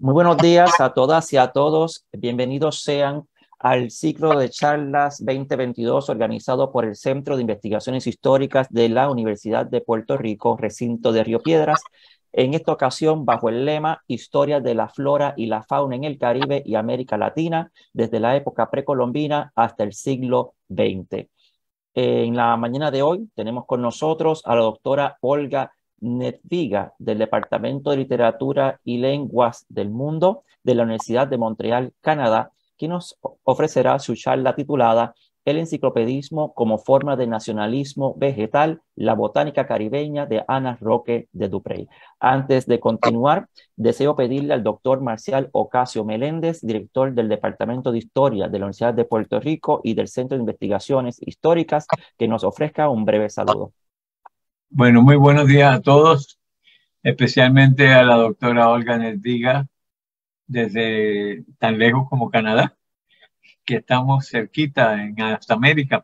Muy buenos días a todas y a todos. Bienvenidos sean al ciclo de charlas 2022 organizado por el Centro de Investigaciones Históricas de la Universidad de Puerto Rico, recinto de Río Piedras. En esta ocasión, bajo el lema Historia de la flora y la fauna en el Caribe y América Latina, desde la época precolombina hasta el siglo XX. En la mañana de hoy tenemos con nosotros a la doctora Olga Nedviga del Departamento de Literatura y Lenguas del Mundo de la Universidad de Montreal, Canadá, quien nos ofrecerá su charla titulada El enciclopedismo como forma de nacionalismo vegetal, la botánica caribeña de Ana Roque de Duprey. Antes de continuar, deseo pedirle al doctor Marcial Ocasio Meléndez, director del Departamento de Historia de la Universidad de Puerto Rico y del Centro de Investigaciones Históricas, que nos ofrezca un breve saludo. Bueno, muy buenos días a todos, especialmente a la doctora Olga Nedviga, desde tan lejos como Canadá, que estamos cerquita en América,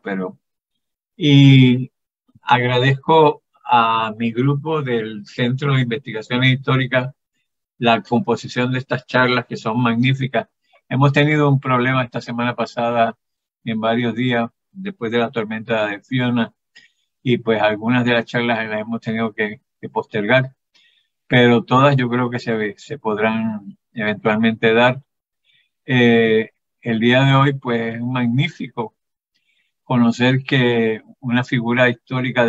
y agradezco a mi grupo del Centro de Investigaciones Históricas la composición de estas charlas que son magníficas. Hemos tenido un problema esta semana pasada en varios días después de la tormenta de Fiona y pues algunas de las charlas las hemos tenido que postergar, pero todas yo creo que se podrán eventualmente dar. El día de hoy pues es magnífico conocer que una figura histórica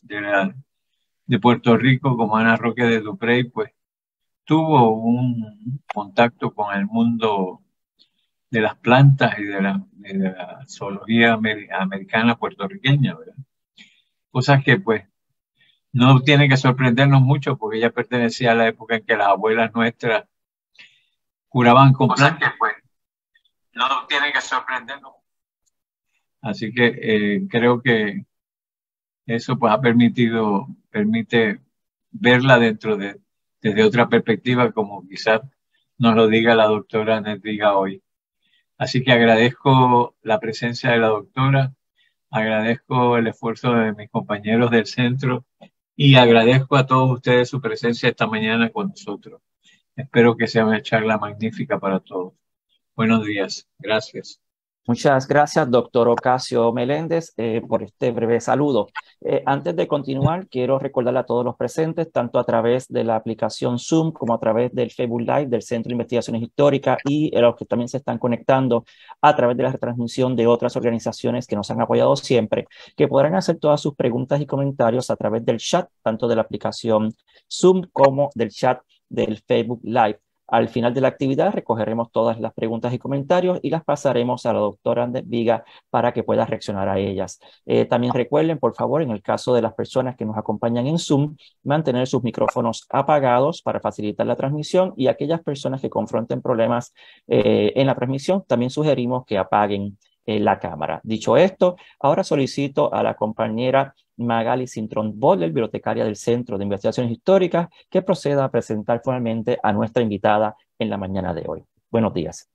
de Puerto Rico como Ana Roque de Duprey pues tuvo un contacto con el mundo de las plantas y de la zoología americana puertorriqueña, ¿verdad? Cosas que pues no tiene que sorprendernos mucho porque ella pertenecía a la época en que las abuelas nuestras curaban con plantas. Que pues no tiene que sorprendernos. Así que creo que eso pues permite verla desde otra perspectiva, como quizás nos lo diga la doctora Nedviga hoy. Así que agradezco la presencia de la doctora, agradezco el esfuerzo de mis compañeros del centro y agradezco a todos ustedes su presencia esta mañana con nosotros. Espero que sea una charla magnífica para todos. Buenos días. Gracias. Muchas gracias, doctor Ocasio Meléndez, por este breve saludo. Antes de continuar, quiero recordarle a todos los presentes, tanto a través de la aplicación Zoom como a través del Facebook Live del Centro de Investigaciones Históricas y los que también se están conectando a través de la retransmisión de otras organizaciones que nos han apoyado siempre, que podrán hacer todas sus preguntas y comentarios a través del chat, tanto de la aplicación Zoom como del chat del Facebook Live. Al final de la actividad recogeremos todas las preguntas y comentarios y las pasaremos a la doctora Nedviga para que pueda reaccionar a ellas. También recuerden, por favor, en el caso de las personas que nos acompañan en Zoom, mantener sus micrófonos apagados para facilitar la transmisión, y aquellas personas que confronten problemas en la transmisión, también sugerimos que apaguen la cámara. Dicho esto, ahora solicito a la compañera Magali Cintrón Boller, bibliotecaria del Centro de Investigaciones Históricas, que proceda a presentar formalmente a nuestra invitada en la mañana de hoy. Buenos días.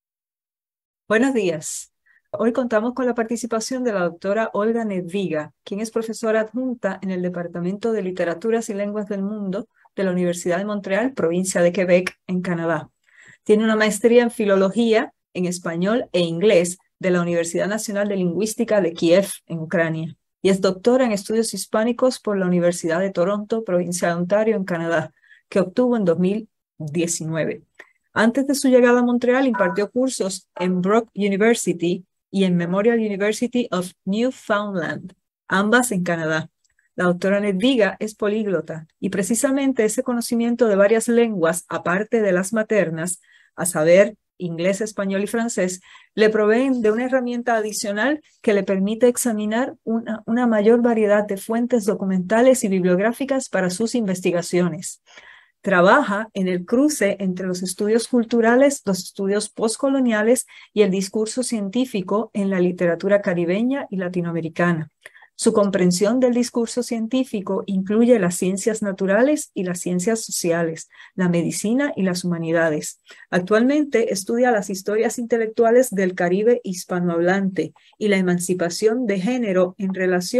Buenos días. Hoy contamos con la participación de la doctora Olga Nedviga, quien es profesora adjunta en el Departamento de Literaturas y Lenguas del Mundo de la Universidad de Montreal, provincia de Quebec, en Canadá. Tiene una maestría en Filología, en Español e Inglés de la Universidad Nacional de Lingüística de Kiev, en Ucrania, y es doctora en Estudios Hispánicos por la Universidad de Toronto, provincia de Ontario, en Canadá, que obtuvo en 2019. Antes de su llegada a Montreal, impartió cursos en Brock University y en Memorial University of Newfoundland, ambas en Canadá. La doctora Nedviga es políglota y precisamente ese conocimiento de varias lenguas, aparte de las maternas, a saber, inglés, español y francés, le proveen de una herramienta adicional que le permite examinar una mayor variedad de fuentes documentales y bibliográficas para sus investigaciones. Trabaja en el cruce entre los estudios culturales, los estudios postcoloniales y el discurso científico en la literatura caribeña y latinoamericana. Su comprensión del discurso científico incluye las ciencias naturales y las ciencias sociales, la medicina y las humanidades. Actualmente estudia las historias intelectuales del Caribe hispanohablante y la emancipación de género en relación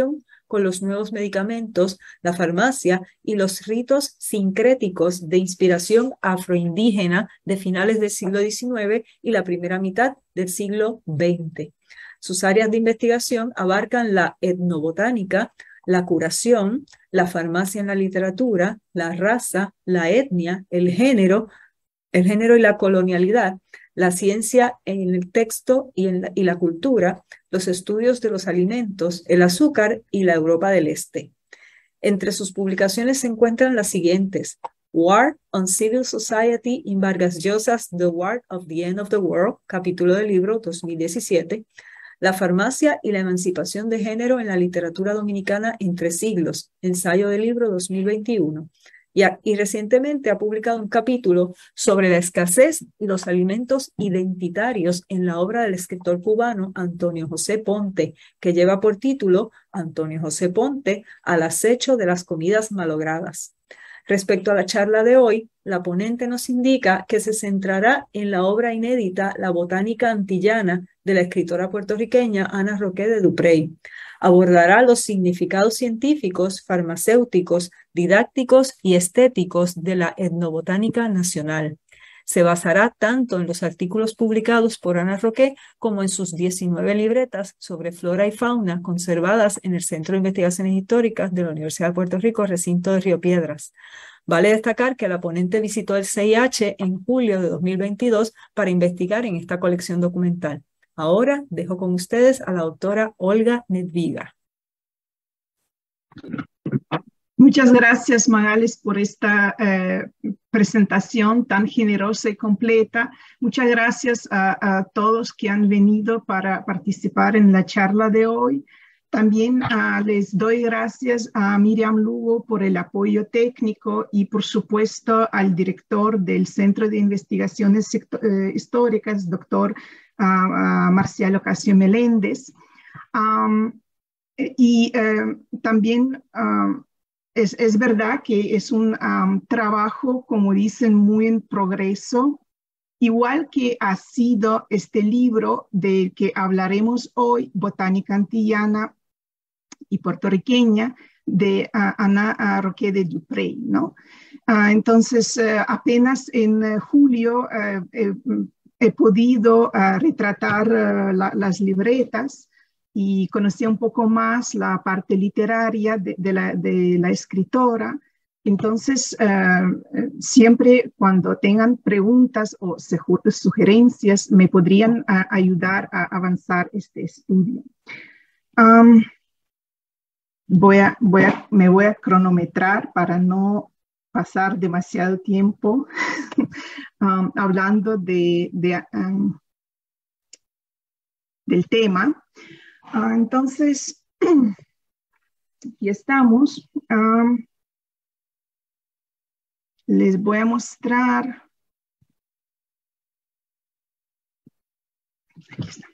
con los nuevos medicamentos, la farmacia y los ritos sincréticos de inspiración afroindígena de finales del siglo XIX y la primera mitad del siglo XX. Sus áreas de investigación abarcan la etnobotánica, la curación, la farmacia en la literatura, la raza, la etnia, el género y la colonialidad, la ciencia en el texto y la cultura, los estudios de los alimentos, el azúcar y la Europa del Este. Entre sus publicaciones se encuentran las siguientes: War on Civil Society in Vargas Llosa's The War of the End of the World, capítulo del libro 2017, La farmacia y la emancipación de género en la literatura dominicana entre siglos, ensayo del libro 2021. Y recientemente ha publicado un capítulo sobre la escasez y los alimentos identitarios en la obra del escritor cubano Antonio José Ponte, que lleva por título Antonio José Ponte, al acecho de las comidas malogradas. Respecto a la charla de hoy, la ponente nos indica que se centrará en la obra inédita La botánica antillana de la escritora puertorriqueña Ana Roque de Duprey. Abordará los significados científicos, farmacéuticos, didácticos y estéticos de la etnobotánica nacional. Se basará tanto en los artículos publicados por Ana Roque como en sus 19 libretas sobre flora y fauna conservadas en el Centro de Investigaciones Históricas de la Universidad de Puerto Rico, recinto de Río Piedras. Vale destacar que la ponente visitó el CIH en julio de 2022 para investigar en esta colección documental. Ahora dejo con ustedes a la doctora Olga Nedviga. Muchas gracias, Magales, por esta presentación tan generosa y completa. Muchas gracias a todos que han venido para participar en la charla de hoy. También les doy gracias a Miriam Lugo por el apoyo técnico y, por supuesto, al director del Centro de Investigaciones Históricas, doctor Marcial Ocasio Meléndez. También es verdad que es un trabajo, como dicen, muy en progreso, igual que ha sido este libro del que hablaremos hoy, Botánica Antillana y Puertorriqueña, de Ana Roque de Duprey, ¿no? Entonces, apenas en julio he podido retratar las libretas y conocí un poco más la parte literaria de la escritora. Entonces, siempre cuando tengan preguntas o sugerencias, me podrían ayudar a avanzar este estudio. Me voy a cronometrar para no pasar demasiado tiempo hablando del tema. Entonces, aquí estamos. Les voy a mostrar. Aquí está.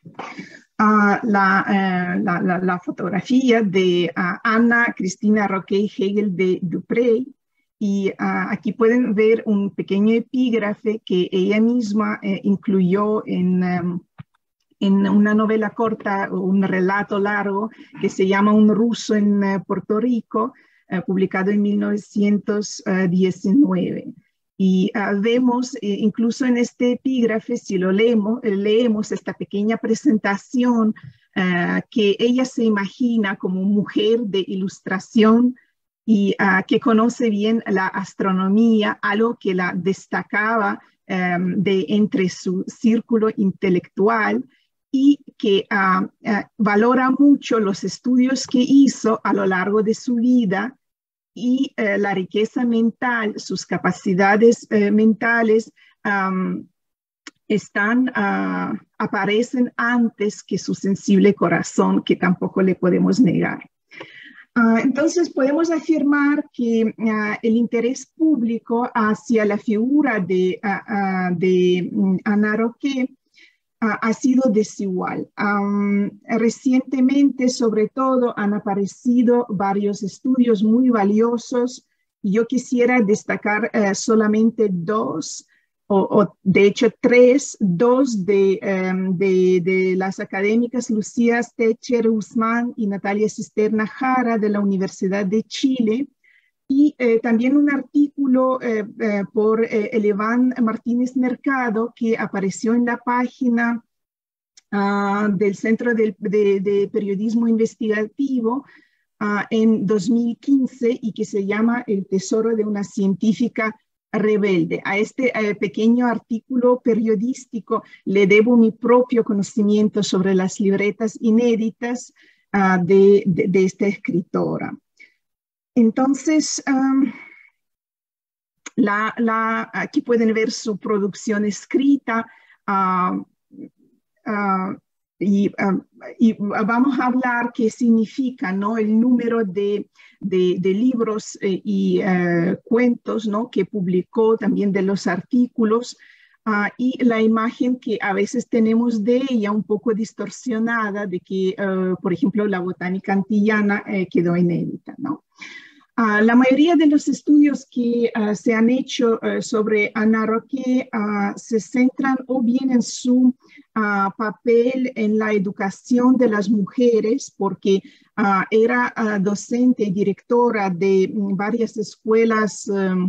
La fotografía de Ana Cristina Roque Hegel de Duprey. Y aquí pueden ver un pequeño epígrafe que ella misma incluyó en una novela corta o un relato largo que se llama Un ruso en Puerto Rico, publicado en 1919. Y vemos, incluso en este epígrafe, si lo leemos esta pequeña presentación, que ella se imagina como mujer de ilustración y que conoce bien la astronomía, algo que la destacaba entre su círculo intelectual, y que valora mucho los estudios que hizo a lo largo de su vida y la riqueza mental, sus capacidades mentales aparecen antes que su sensible corazón, que tampoco le podemos negar. Entonces podemos afirmar que el interés público hacia la figura de Ana Roque ha sido desigual. Recientemente, sobre todo, han aparecido varios estudios muy valiosos y yo quisiera destacar solamente dos. o de hecho dos de las académicas Lucía Stecher Guzmán y Natalia Cisterna Jara de la Universidad de Chile, y también un artículo por Elevan Martínez Mercado que apareció en la página del Centro de Periodismo Investigativo en 2015 y que se llama El tesoro de una científica rebelde. A este pequeño artículo periodístico le debo mi propio conocimiento sobre las libretas inéditas de esta escritora. Entonces, aquí pueden ver su producción escrita y vamos a hablar qué significa, ¿no?, el número de libros y cuentos, ¿no?, que publicó, también de los artículos, y la imagen que a veces tenemos de ella un poco distorsionada de que, por ejemplo, la botánica antillana quedó inédita, ¿no? La mayoría de los estudios que se han hecho sobre Ana Roqué se centran o bien en su papel en la educación de las mujeres, porque era docente y directora de varias escuelas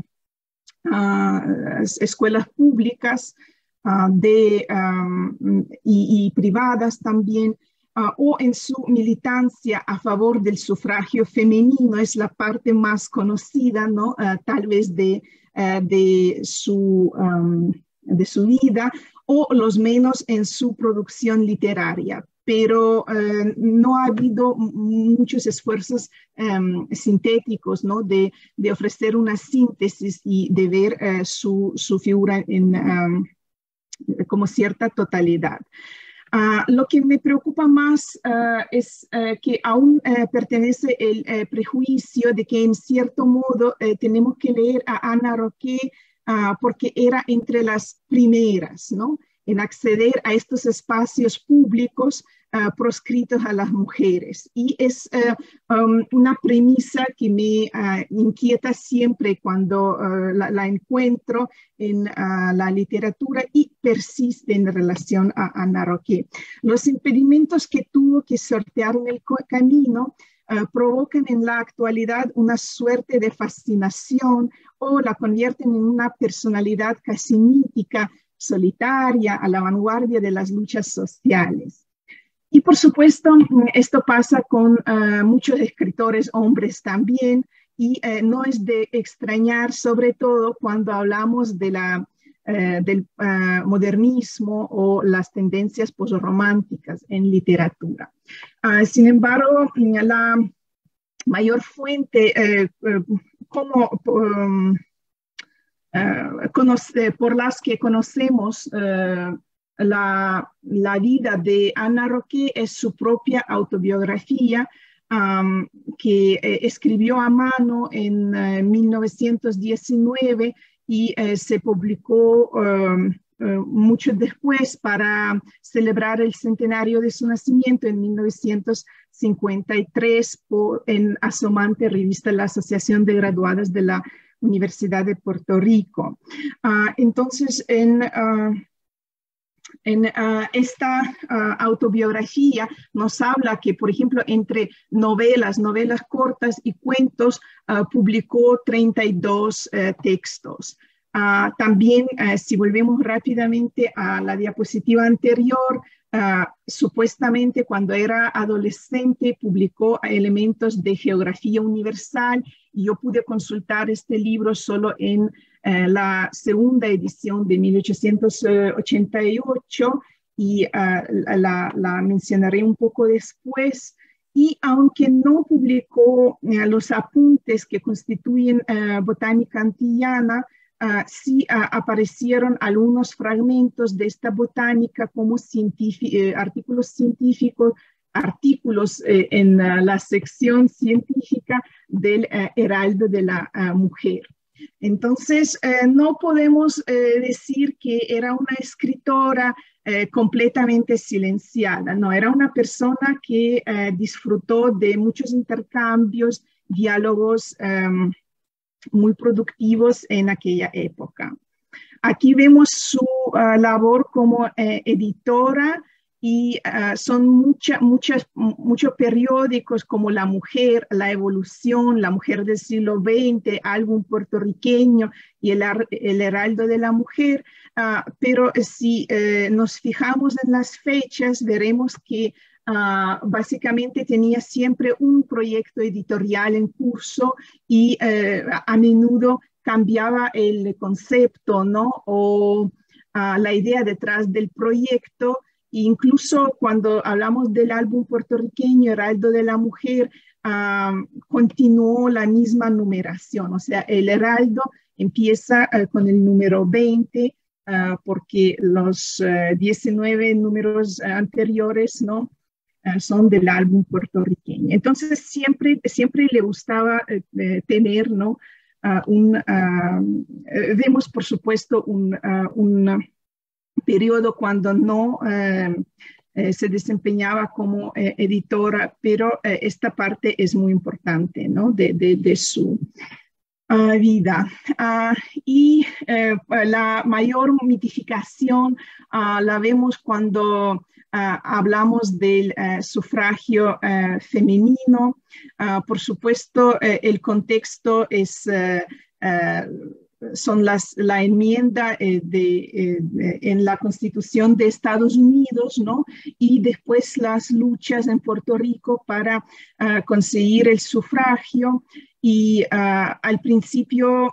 públicas y privadas también, o en su militancia a favor del sufragio femenino. Es la parte más conocida, ¿no?, tal vez de su vida, o los menos en su producción literaria. Pero no ha habido muchos esfuerzos sintéticos, ¿no?, de ofrecer una síntesis y de ver su figura como cierta totalidad. Lo que me preocupa más es que aún pertenece el prejuicio de que en cierto modo tenemos que leer a Ana Roqué porque era entre las primeras, ¿no?, en acceder a estos espacios públicos proscritos a las mujeres. Y es una premisa que me inquieta siempre cuando la encuentro en la literatura y persiste en relación a Ana Roqué. Los impedimentos que tuvo que sortear en el camino provocan en la actualidad una suerte de fascinación o la convierten en una personalidad casi mítica, solitaria, a la vanguardia de las luchas sociales. Y por supuesto, esto pasa con muchos escritores hombres también, y no es de extrañar, sobre todo cuando hablamos de del modernismo o las tendencias posrománticas en literatura. Sin embargo, la mayor fuente por las que conocemos la vida de Ana Roqué es su propia autobiografía, que escribió a mano en 1919 y se publicó mucho después para celebrar el centenario de su nacimiento en 1953 en asomante revista La Asociación de Graduadas de la Universidad de Puerto Rico. Entonces, en esta autobiografía nos habla que, por ejemplo, entre novelas cortas y cuentos, publicó 32 textos. También, si volvemos rápidamente a la diapositiva anterior, supuestamente cuando era adolescente publicó elementos de geografía universal, y yo pude consultar este libro solo en la segunda edición de 1888 y la mencionaré un poco después. Y aunque no publicó los apuntes que constituyen botánica antillana, sí aparecieron algunos fragmentos de esta botánica como artículos científicos, artículos en la sección científica del Heraldo de la Mujer. Entonces, no podemos decir que era una escritora completamente silenciada, no, era una persona que disfrutó de muchos intercambios, diálogos muy productivos en aquella época. Aquí vemos su labor como editora y son muchos periódicos como La Mujer, La Evolución, La Mujer del siglo XX, Álbum Puertorriqueño y el Heraldo de la Mujer. Pero si nos fijamos en las fechas, veremos que básicamente tenía siempre un proyecto editorial en curso y a menudo cambiaba el concepto, ¿no? O la idea detrás del proyecto. Incluso cuando hablamos del álbum puertorriqueño, Heraldo de la Mujer, continuó la misma numeración. O sea, el Heraldo empieza con el número 20, porque los 19 números anteriores, ¿no? Son del álbum puertorriqueño. Entonces, siempre le gustaba tener, ¿no? Vemos, por supuesto, un periodo cuando no se desempeñaba como editora, pero esta parte es muy importante, ¿no? de su vida. Y la mayor mitificación la vemos cuando hablamos del sufragio femenino. Por supuesto, el contexto es son la enmienda en la Constitución de Estados Unidos, ¿no? Y después las luchas en Puerto Rico para conseguir el sufragio. Y al principio,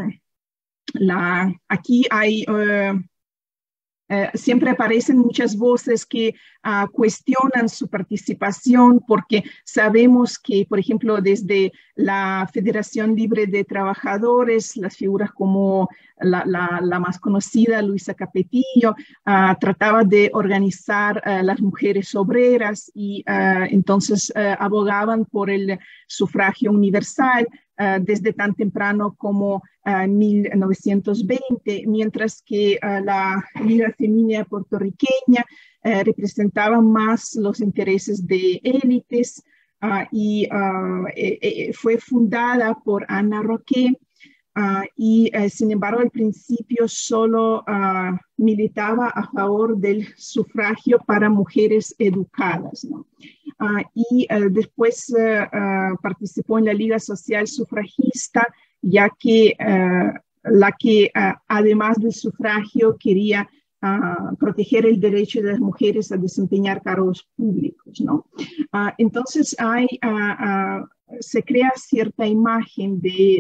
aquí hay... siempre aparecen muchas voces que cuestionan su participación porque sabemos que, por ejemplo, desde la Federación Libre de Trabajadores, las figuras como la más conocida, Luisa Capetillo, trataba de organizar las mujeres obreras y entonces abogaban por el sufragio universal desde tan temprano como 1920, mientras que la Liga Femenina puertorriqueña representaba más los intereses de élites y fue fundada por Ana Roque y sin embargo al principio solo militaba a favor del sufragio para mujeres educadas, ¿no? Y después participó en la Liga Social Sufragista, ya que la que además del sufragio quería proteger el derecho de las mujeres a desempeñar cargos públicos, ¿no? Entonces se crea cierta imagen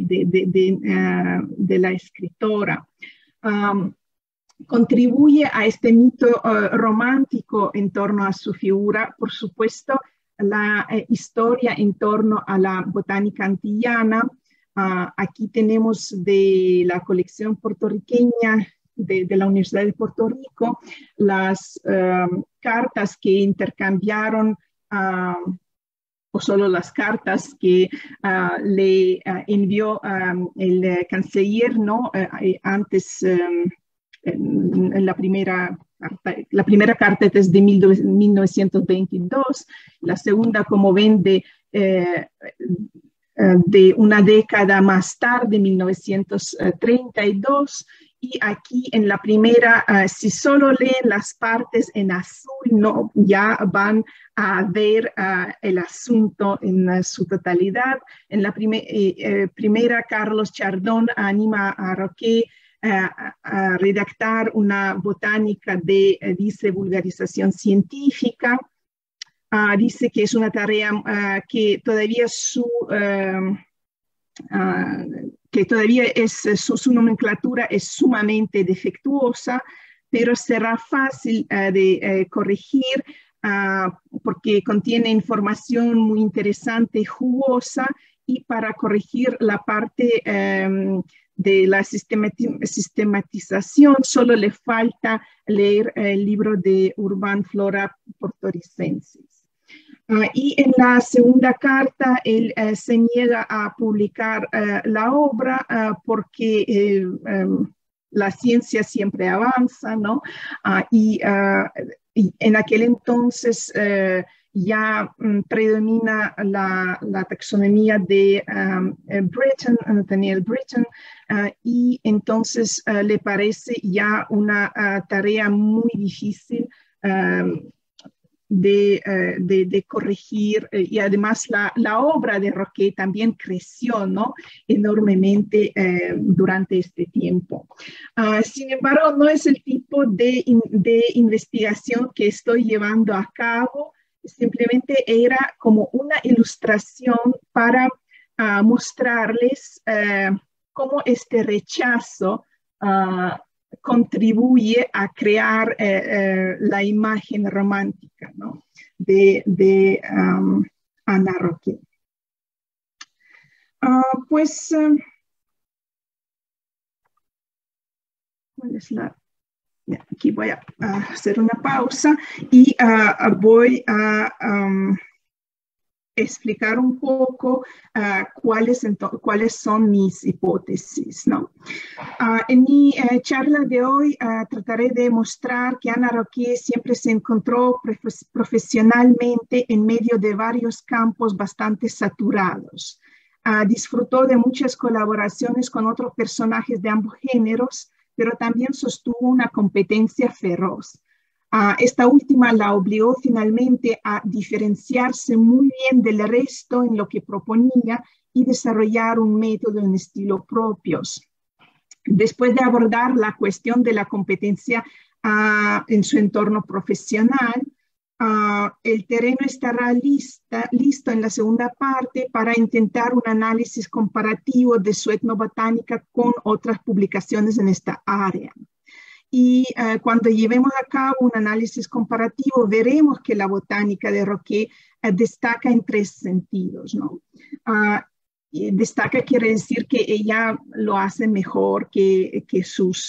de la escritora. Contribuye a este mito romántico en torno a su figura, por supuesto, la historia en torno a la botánica antillana. Aquí tenemos de la colección puertorriqueña de la Universidad de Puerto Rico las cartas que intercambiaron, o solo las cartas que le envió el canciller, ¿no? Antes, en la primera carta es de 1922, la segunda, como ven, de una década más tarde, 1932, y aquí en la primera, si solo leen las partes en azul, no, ya van a ver el asunto en su totalidad. En la primera, Carlos Chardón anima a Roque a redactar una botánica de divulgación científica. Dice que es una tarea que todavía su nomenclatura es sumamente defectuosa, pero será fácil de corregir porque contiene información muy interesante y jugosa, y para corregir la parte de la sistematización solo le falta leer el libro de Urbán Flora Portoricensis. Y en la segunda carta él se niega a publicar la obra porque la ciencia siempre avanza, ¿no? Y en aquel entonces ya predomina la taxonomía de Nathaniel Britten, y entonces le parece ya una tarea muy difícil de corregir, y además la obra de Roquet también creció, ¿no?, enormemente durante este tiempo. Sin embargo, no es el tipo de investigación que estoy llevando a cabo, simplemente era como una ilustración para mostrarles cómo este rechazo contribuye a crear la imagen romántica, ¿no?, de Ana Roquet. ¿Cuál es la? Aquí voy a hacer una pausa y voy a explicar un poco cuáles son mis hipótesis, ¿no? En mi charla de hoy trataré de mostrar que Ana Roquet siempre se encontró profesionalmente en medio de varios campos bastante saturados. Disfrutó de muchas colaboraciones con otros personajes de ambos géneros, pero también sostuvo una competencia feroz. Esta última la obligó finalmente a diferenciarse muy bien del resto en lo que proponía y desarrollar un método y un estilo propios. Después de abordar la cuestión de la competencia en su entorno profesional, el terreno estará listo en la segunda parte para intentar un análisis comparativo de su etnobotánica con otras publicaciones en esta área. Y cuando llevemos a cabo un análisis comparativo, veremos que la botánica de Roquet destaca en tres sentidos, ¿no? Destaca quiere decir que ella lo hace mejor que sus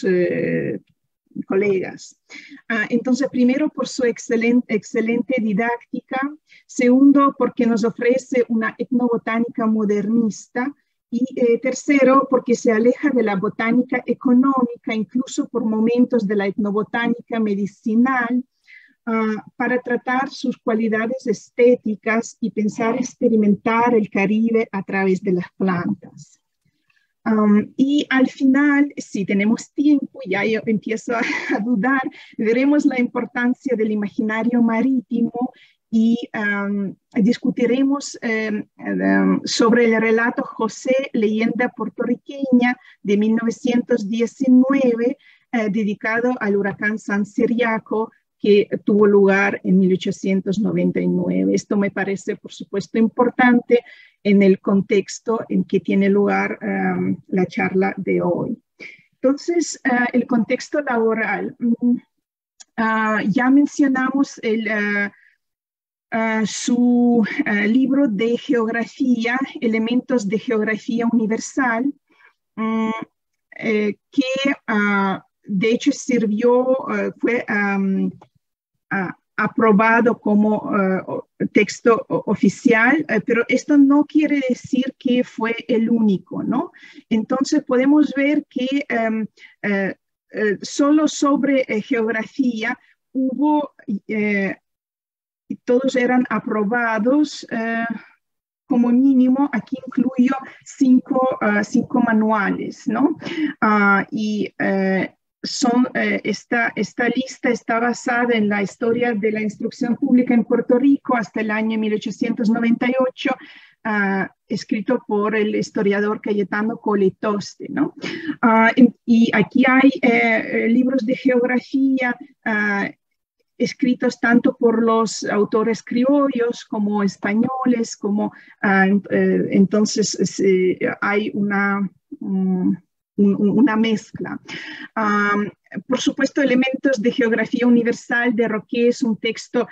colegas. Entonces, primero, por su excelente didáctica. Segundo, porque nos ofrece una etnobotánica modernista. Y tercero, porque se aleja de la botánica económica, incluso por momentos de la etnobotánica medicinal, para tratar sus cualidades estéticas y pensar experimentar el Caribe a través de las plantas. Y al final, si tenemos tiempo, ya yo empiezo a dudar, veremos la importancia del imaginario marítimo y discutiremos sobre el relato José, leyenda puertorriqueña de 1919, dedicado al huracán San Ciriaco, que tuvo lugar en 1899. Esto me parece, por supuesto, importante en el contexto en que tiene lugar la charla de hoy. Entonces, el contexto laboral. Ya mencionamos su libro de geografía, Elementos de Geografía Universal, que de hecho fue aprobado como texto oficial, pero esto no quiere decir que fue el único, ¿no? Entonces podemos ver que solo sobre geografía hubo, todos eran aprobados como mínimo. Aquí incluyo cinco manuales, ¿no? Esta lista está basada en la historia de la instrucción pública en Puerto Rico hasta el año 1898, escrito por el historiador Cayetano Coletoste, ¿no? Y aquí hay libros de geografía escritos tanto por los autores criollos como españoles, como entonces hay una mezcla. Por supuesto, Elementos de Geografía Universal de Roquet es un texto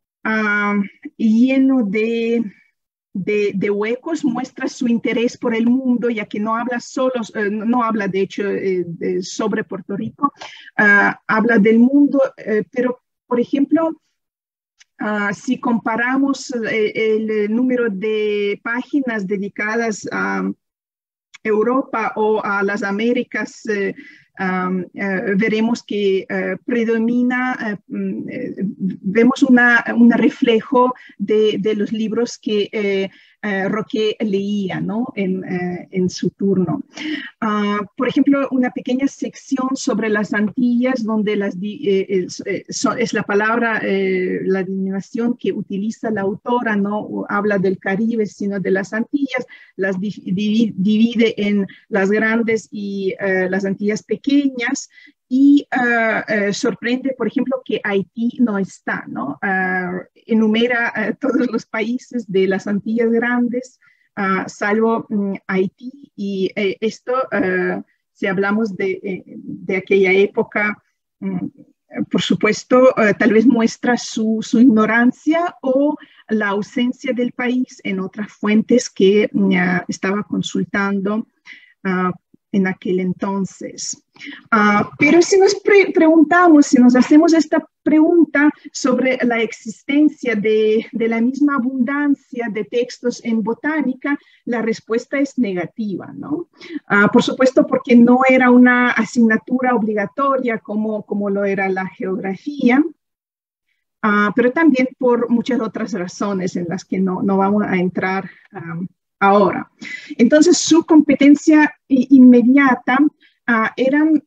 lleno de huecos, muestra su interés por el mundo, ya que no habla no habla de hecho sobre Puerto Rico, habla del mundo, pero por ejemplo, si comparamos el número de páginas dedicadas a Europa o a las Américas veremos que predomina, vemos un reflejo de los libros que Roquet leía, ¿no? en su turno. Por ejemplo, una pequeña sección sobre las Antillas, donde es la palabra, la denominación que utiliza la autora, no habla del Caribe, sino de las Antillas, las divide en las grandes y las Antillas pequeñas, y sorprende, por ejemplo, que Haití no está, ¿no? Enumera todos los países de las Antillas grandes, salvo Haití, y esto, si hablamos de aquella época, por supuesto, tal vez muestra su ignorancia o la ausencia del país en otras fuentes que estaba consultando en aquel entonces. Pero si nos preguntamos, si nos hacemos esta pregunta sobre la existencia de la misma abundancia de textos en botánica, la respuesta es negativa, ¿no? Por supuesto, porque no era una asignatura obligatoria como lo era la geografía, pero también por muchas otras razones en las que no vamos a entrar ahora. Entonces, su competencia inmediata eran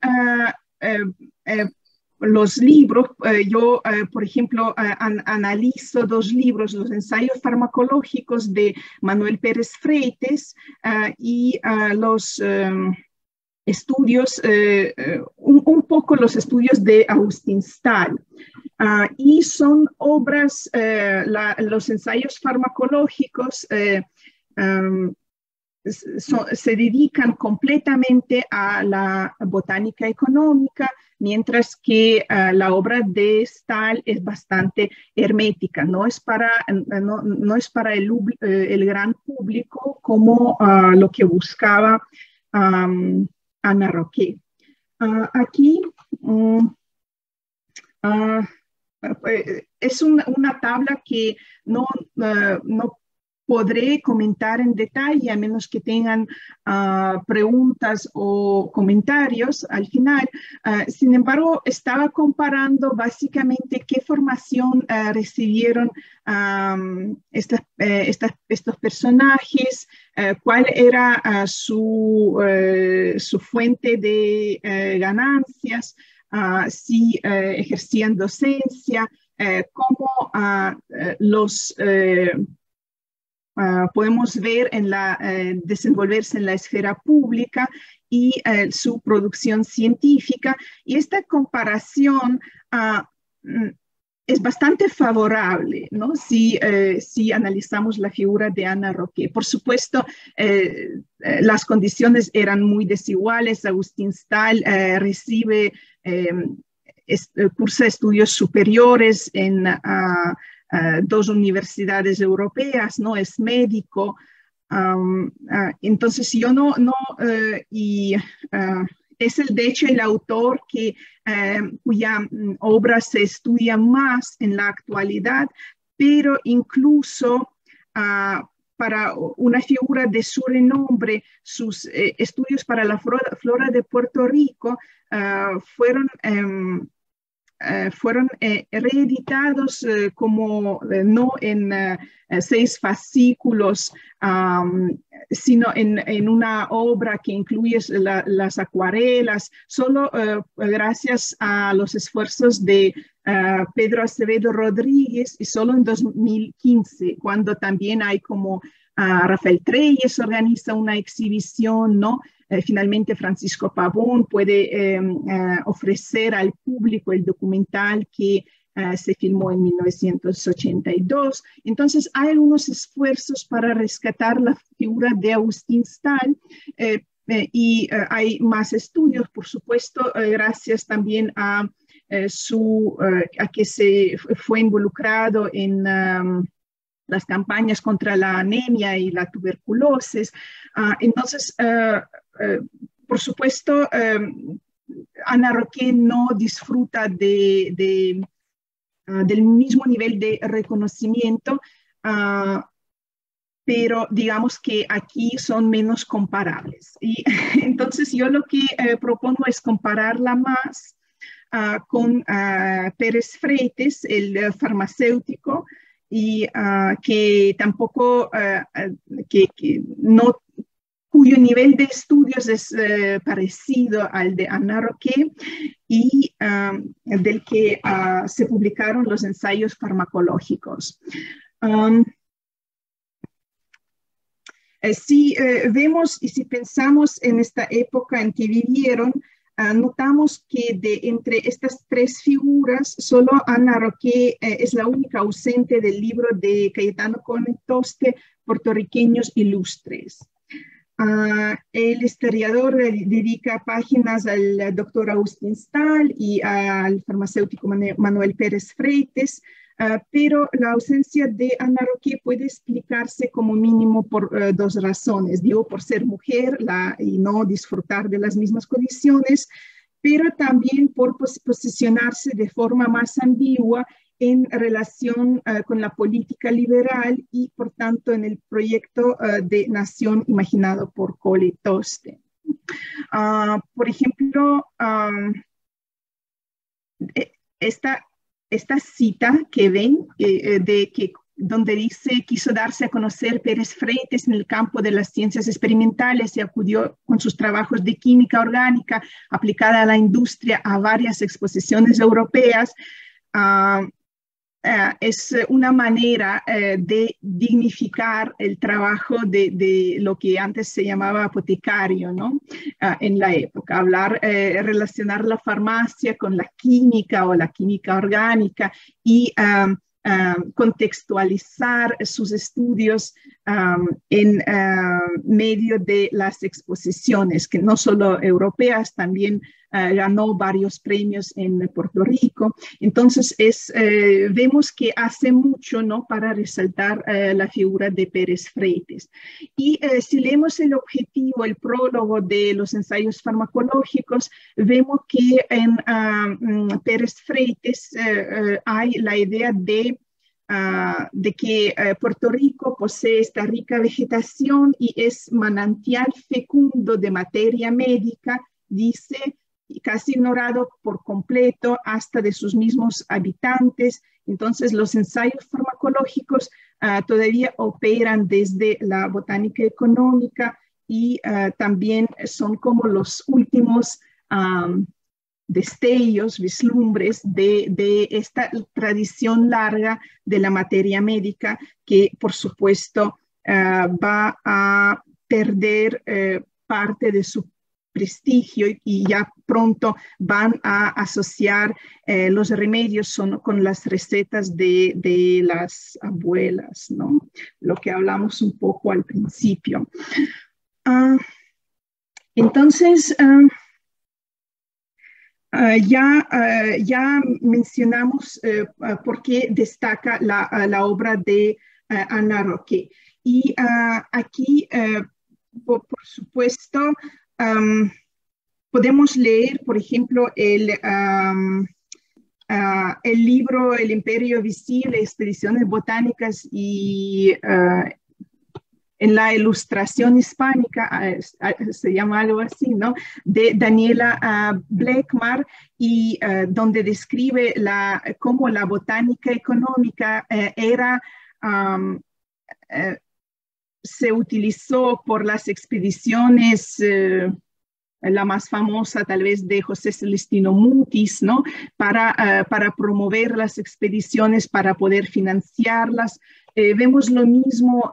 los libros. Yo, por ejemplo, analizo dos libros, los ensayos farmacológicos de Manuel Pérez Freites y los estudios, un poco los estudios de Agustín Stahl. Y son obras, los ensayos farmacológicos se dedican completamente a la botánica económica, mientras que la obra de Stahl es bastante hermética, no es para el gran público como lo que buscaba Ana Roquet. Aquí es una tabla que no podré comentar en detalle, a menos que tengan preguntas o comentarios al final. Sin embargo, estaba comparando básicamente qué formación recibieron estos personajes, cuál era su fuente de ganancias, si ejercían docencia, cómo los podemos ver desenvolverse en la esfera pública y su producción científica. Y esta comparación es bastante favorable, ¿no? Si analizamos la figura de Ana Roquet. Por supuesto, las condiciones eran muy desiguales. Agustín Stahl cursa estudios superiores en dos universidades europeas, ¿no? Es médico. Entonces, yo es de hecho el autor cuya obra se estudia más en la actualidad, pero incluso para una figura de su renombre, sus estudios para la flora de Puerto Rico fueron reeditados no en 6 fascículos, sino en una obra que incluye las acuarelas, solo gracias a los esfuerzos de Pedro Acevedo Rodríguez, y solo en 2015, cuando también hay como Rafael Treyes organiza una exhibición, ¿no? Finalmente Francisco Pavón puede ofrecer al público el documental que se filmó en 1982. Entonces hay algunos esfuerzos para rescatar la figura de Agustín Stahl y hay más estudios, por supuesto, gracias también a que se fue involucrado en las campañas contra la anemia y la tuberculosis. Entonces, por supuesto, Ana Roquet no disfruta del mismo nivel de reconocimiento, pero digamos que aquí son menos comparables. Y entonces yo lo que propongo es compararla más con Pérez Freites, el farmacéutico, y que tampoco, cuyo nivel de estudios es parecido al de Ana Roqué y del que se publicaron los ensayos farmacológicos. Si vemos y si pensamos en esta época en que vivieron, notamos que entre estas tres figuras, solo Ana Roqué es la única ausente del libro de Cayetano Cohen Toste, Puertorriqueños Ilustres. El historiador dedica páginas al doctor Agustín Stahl y al farmacéutico Manuel Pérez Freites, pero la ausencia de Ana Roqué puede explicarse como mínimo por dos razones. Digo, por ser mujer y no disfrutar de las mismas condiciones, pero también por posicionarse de forma más ambigua en relación con la política liberal y, por tanto, en el proyecto de nación imaginado por Cole Toste. Por ejemplo, esta cita que ven, donde dice, quiso darse a conocer Pérez Freites en el campo de las ciencias experimentales y acudió con sus trabajos de química orgánica aplicada a la industria a varias exposiciones europeas, es una manera de dignificar el trabajo de lo que antes se llamaba apotecario, ¿no? En la época, relacionar la farmacia con la química o la química orgánica y contextualizar sus estudios en medio de las exposiciones, que no solo europeas, también ganó varios premios en Puerto Rico. Entonces, vemos que hace mucho, ¿no?, para resaltar la figura de Pérez Freites. Y si leemos el objetivo, el prólogo de los ensayos farmacológicos, vemos que en Pérez Freites hay la idea de que Puerto Rico posee esta rica vegetación y es manantial fecundo de materia médica, dice, casi ignorado por completo hasta de sus mismos habitantes. Entonces, los ensayos farmacológicos todavía operan desde la botánica económica y también son como los últimos destellos, vislumbres de esta tradición larga de la materia médica que, por supuesto, va a perder parte de su prestigio y ya pronto van a asociar los remedios con las recetas de las abuelas, ¿no? Lo que hablamos un poco al principio. Entonces, ya mencionamos por qué destaca la obra de Ana Roqué. Y aquí, por supuesto, podemos leer, por ejemplo, el libro El Imperio Visible, Expediciones Botánicas y en la Ilustración Hispánica, se llama algo así, ¿no?, de Daniela Bleckmar, y donde describe cómo la botánica económica se utilizó por las expediciones, la más famosa tal vez de José Celestino Mutis, ¿no?, para promover las expediciones, para poder financiarlas. Vemos lo mismo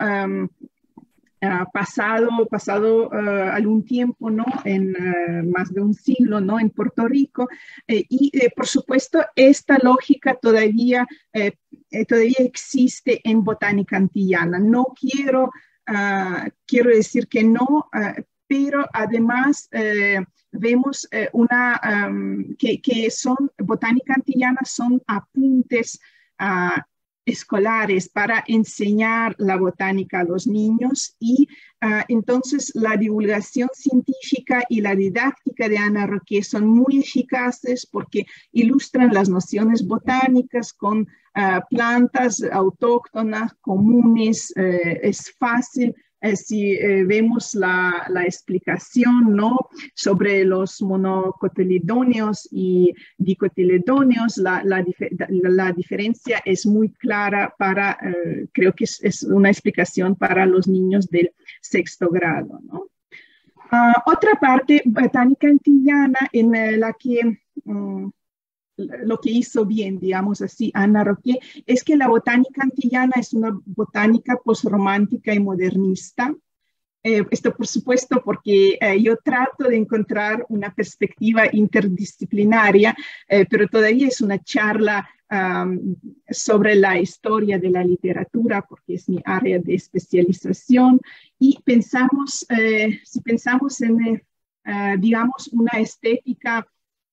pasado algún tiempo, ¿no?, en más de un siglo, ¿no?, en Puerto Rico, y por supuesto esta lógica todavía existe en botánica antillana. No quiero decir que no, pero además vemos que botánica antillana son apuntes escolares para enseñar la botánica a los niños y entonces la divulgación científica y la didáctica de Ana Roqué son muy eficaces porque ilustran las nociones botánicas con plantas autóctonas, comunes, es fácil. Si vemos la explicación, ¿no?, sobre los monocotiledóneos y dicotiledóneos, la diferencia es muy clara para, creo que es una explicación para los niños del 6º grado, ¿no? Otra parte, botánica antillana, en la que lo que hizo bien, digamos así, Ana Roque, es que la botánica antillana es una botánica posromántica y modernista. Esto, por supuesto, porque yo trato de encontrar una perspectiva interdisciplinaria, pero todavía es una charla sobre la historia de la literatura, porque es mi área de especialización, y pensamos, si pensamos en, digamos, una estética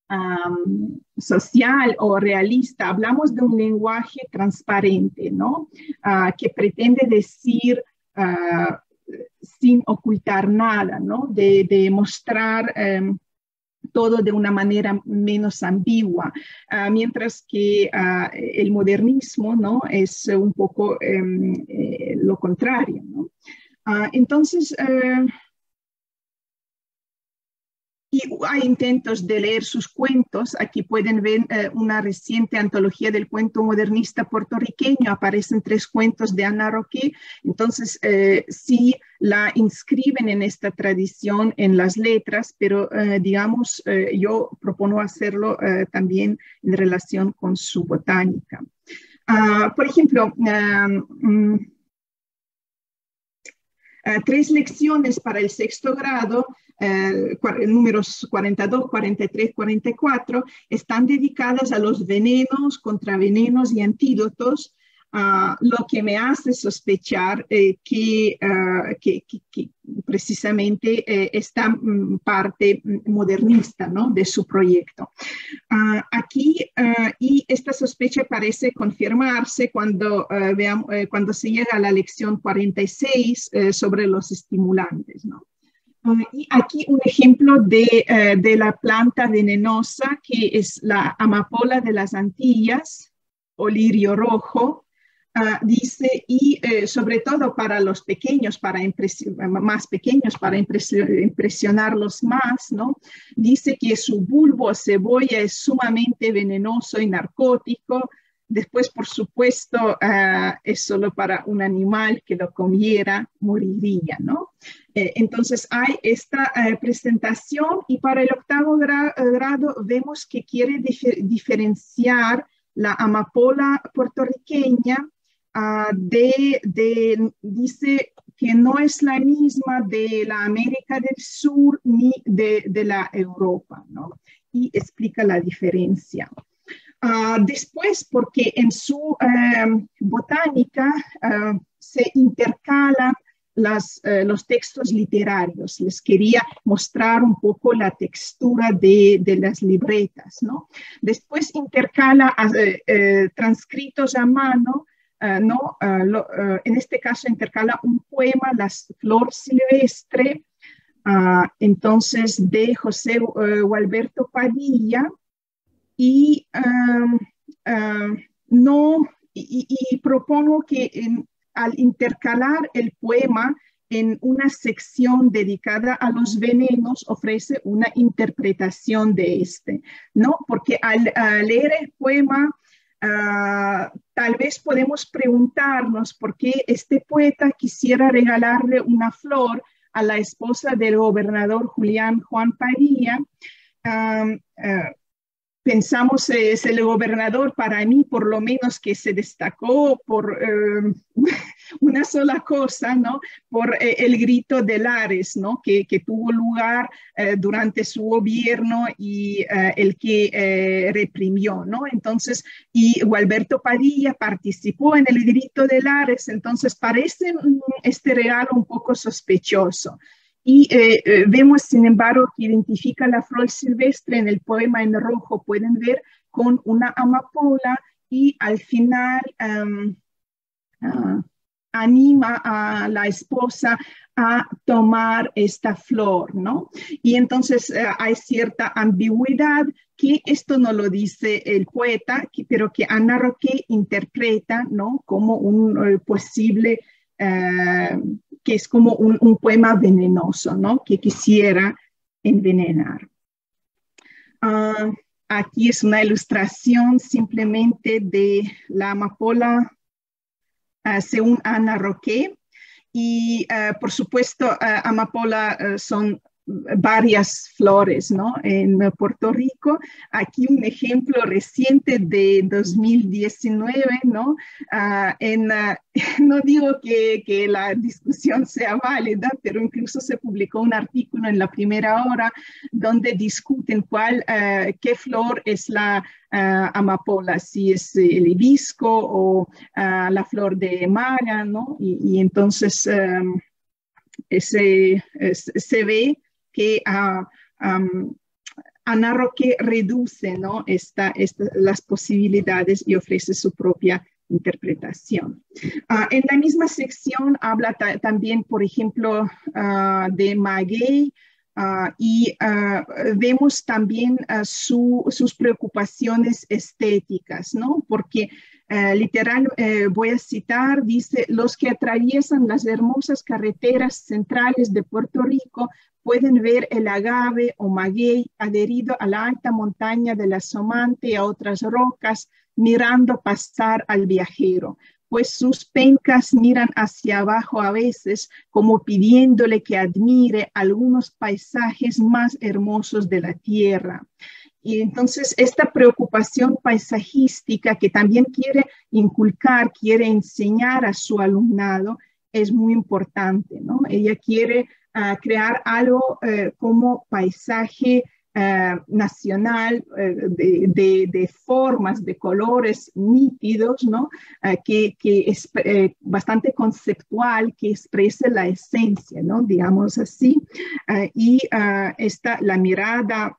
social o realista, hablamos de un lenguaje transparente, ¿no? Que pretende decir sin ocultar nada, ¿no? De mostrar todo de una manera menos ambigua, mientras que el modernismo, ¿no?, es un poco lo contrario, ¿no? Entonces, y hay intentos de leer sus cuentos. Aquí pueden ver una reciente antología del cuento modernista puertorriqueño. Aparecen 3 cuentos de Ana Roque. Entonces, sí la inscriben en esta tradición en las letras, pero digamos, yo propongo hacerlo también en relación con su botánica. Por ejemplo, 3 lecciones para el 6º grado, números 42, 43, 44, están dedicadas a los venenos, contravenenos y antídotos, lo que me hace sospechar que precisamente esta parte modernista, ¿no?, de su proyecto. Aquí, y esta sospecha parece confirmarse cuando, cuando se llega a la lección 46 sobre los estimulantes, ¿no? Y aquí un ejemplo de la planta venenosa, que es la amapola de las Antillas, o lirio rojo. Dice, y sobre todo para los pequeños, más pequeños, para impresionarlos más, ¿no? Dice que su bulbo o cebolla es sumamente venenoso y narcótico. Después, por supuesto, es solo para un animal que lo comiera, moriría, ¿no? Entonces hay esta presentación, y para el 8º grado vemos que quiere diferenciar la amapola puertorriqueña dice que no es la misma de la América del Sur ni de la Europa, ¿no? Y explica la diferencia. Después, porque en su botánica se intercalan los textos literarios. Les quería mostrar un poco la textura de las libretas, ¿no? Después intercala transcritos a mano, ¿no? En este caso intercala un poema, La Flor Silvestre, entonces de José Gualberto Padilla, y propongo que al intercalar el poema en una sección dedicada a los venenos, ofrece una interpretación de este, ¿no? Porque al leer el poema, tal vez podemos preguntarnos por qué este poeta quisiera regalarle una flor a la esposa del gobernador Juan Padilla. Pensamos, es el gobernador, para mí, por lo menos, que se destacó por una sola cosa, ¿no? Por el grito de Lares, ¿no? Que tuvo lugar durante su gobierno, y el que reprimió, ¿no? Entonces, y Gualberto Padilla participó en el grito de Lares. Entonces, parece este regalo un poco sospechoso. Y vemos, sin embargo, que identifica la flor silvestre en el poema en rojo, pueden ver, con una amapola, y al final anima a la esposa a tomar esta flor, ¿no? Y entonces hay cierta ambigüedad que esto no lo dice el poeta, pero que Ana Roqué interpreta, ¿no? Como un posible, que es como un poema venenoso, ¿no? Que quisiera envenenar. Aquí es una ilustración simplemente de la amapola según Ana Roqué. Y por supuesto, amapola son varias flores, ¿no? En Puerto Rico. Aquí un ejemplo reciente de 2019, ¿no? No digo que la discusión sea válida, pero incluso se publicó un artículo en La Primera Hora donde discuten qué flor es la amapola, si es el hibisco o la flor de maga, ¿no? Y entonces se ve que Ana Roqué reduce, ¿no? las posibilidades y ofrece su propia interpretación. En la misma sección habla también, por ejemplo, de maguey, y vemos también sus preocupaciones estéticas, ¿no? Porque literal, voy a citar, dice: los que atraviesan las hermosas carreteras centrales de Puerto Rico pueden ver el agave o maguey adherido a la alta montaña del Asomante y a otras rocas, mirando pasar al viajero, pues sus pencas miran hacia abajo a veces, como pidiéndole que admire algunos paisajes más hermosos de la tierra. Y entonces esta preocupación paisajística que también quiere inculcar, quiere enseñar a su alumnado, es muy importante, ¿no? Ella quiere crear algo como paisaje nacional, de formas, de colores nítidos, ¿no? Que es bastante conceptual, que exprese la esencia, ¿no? Digamos así. La mirada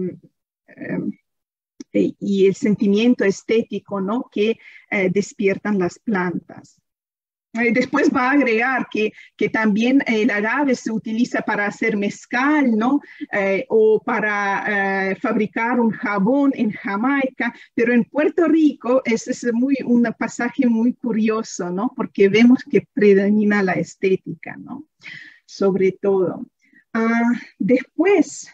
y el sentimiento estético, ¿no? Que despiertan las plantas. Después va a agregar que también el agave se utiliza para hacer mezcal, ¿no? O para fabricar un jabón en Jamaica, pero en Puerto Rico es un pasaje muy curioso, ¿no? Porque vemos que predomina la estética, ¿no? Sobre todo. Después,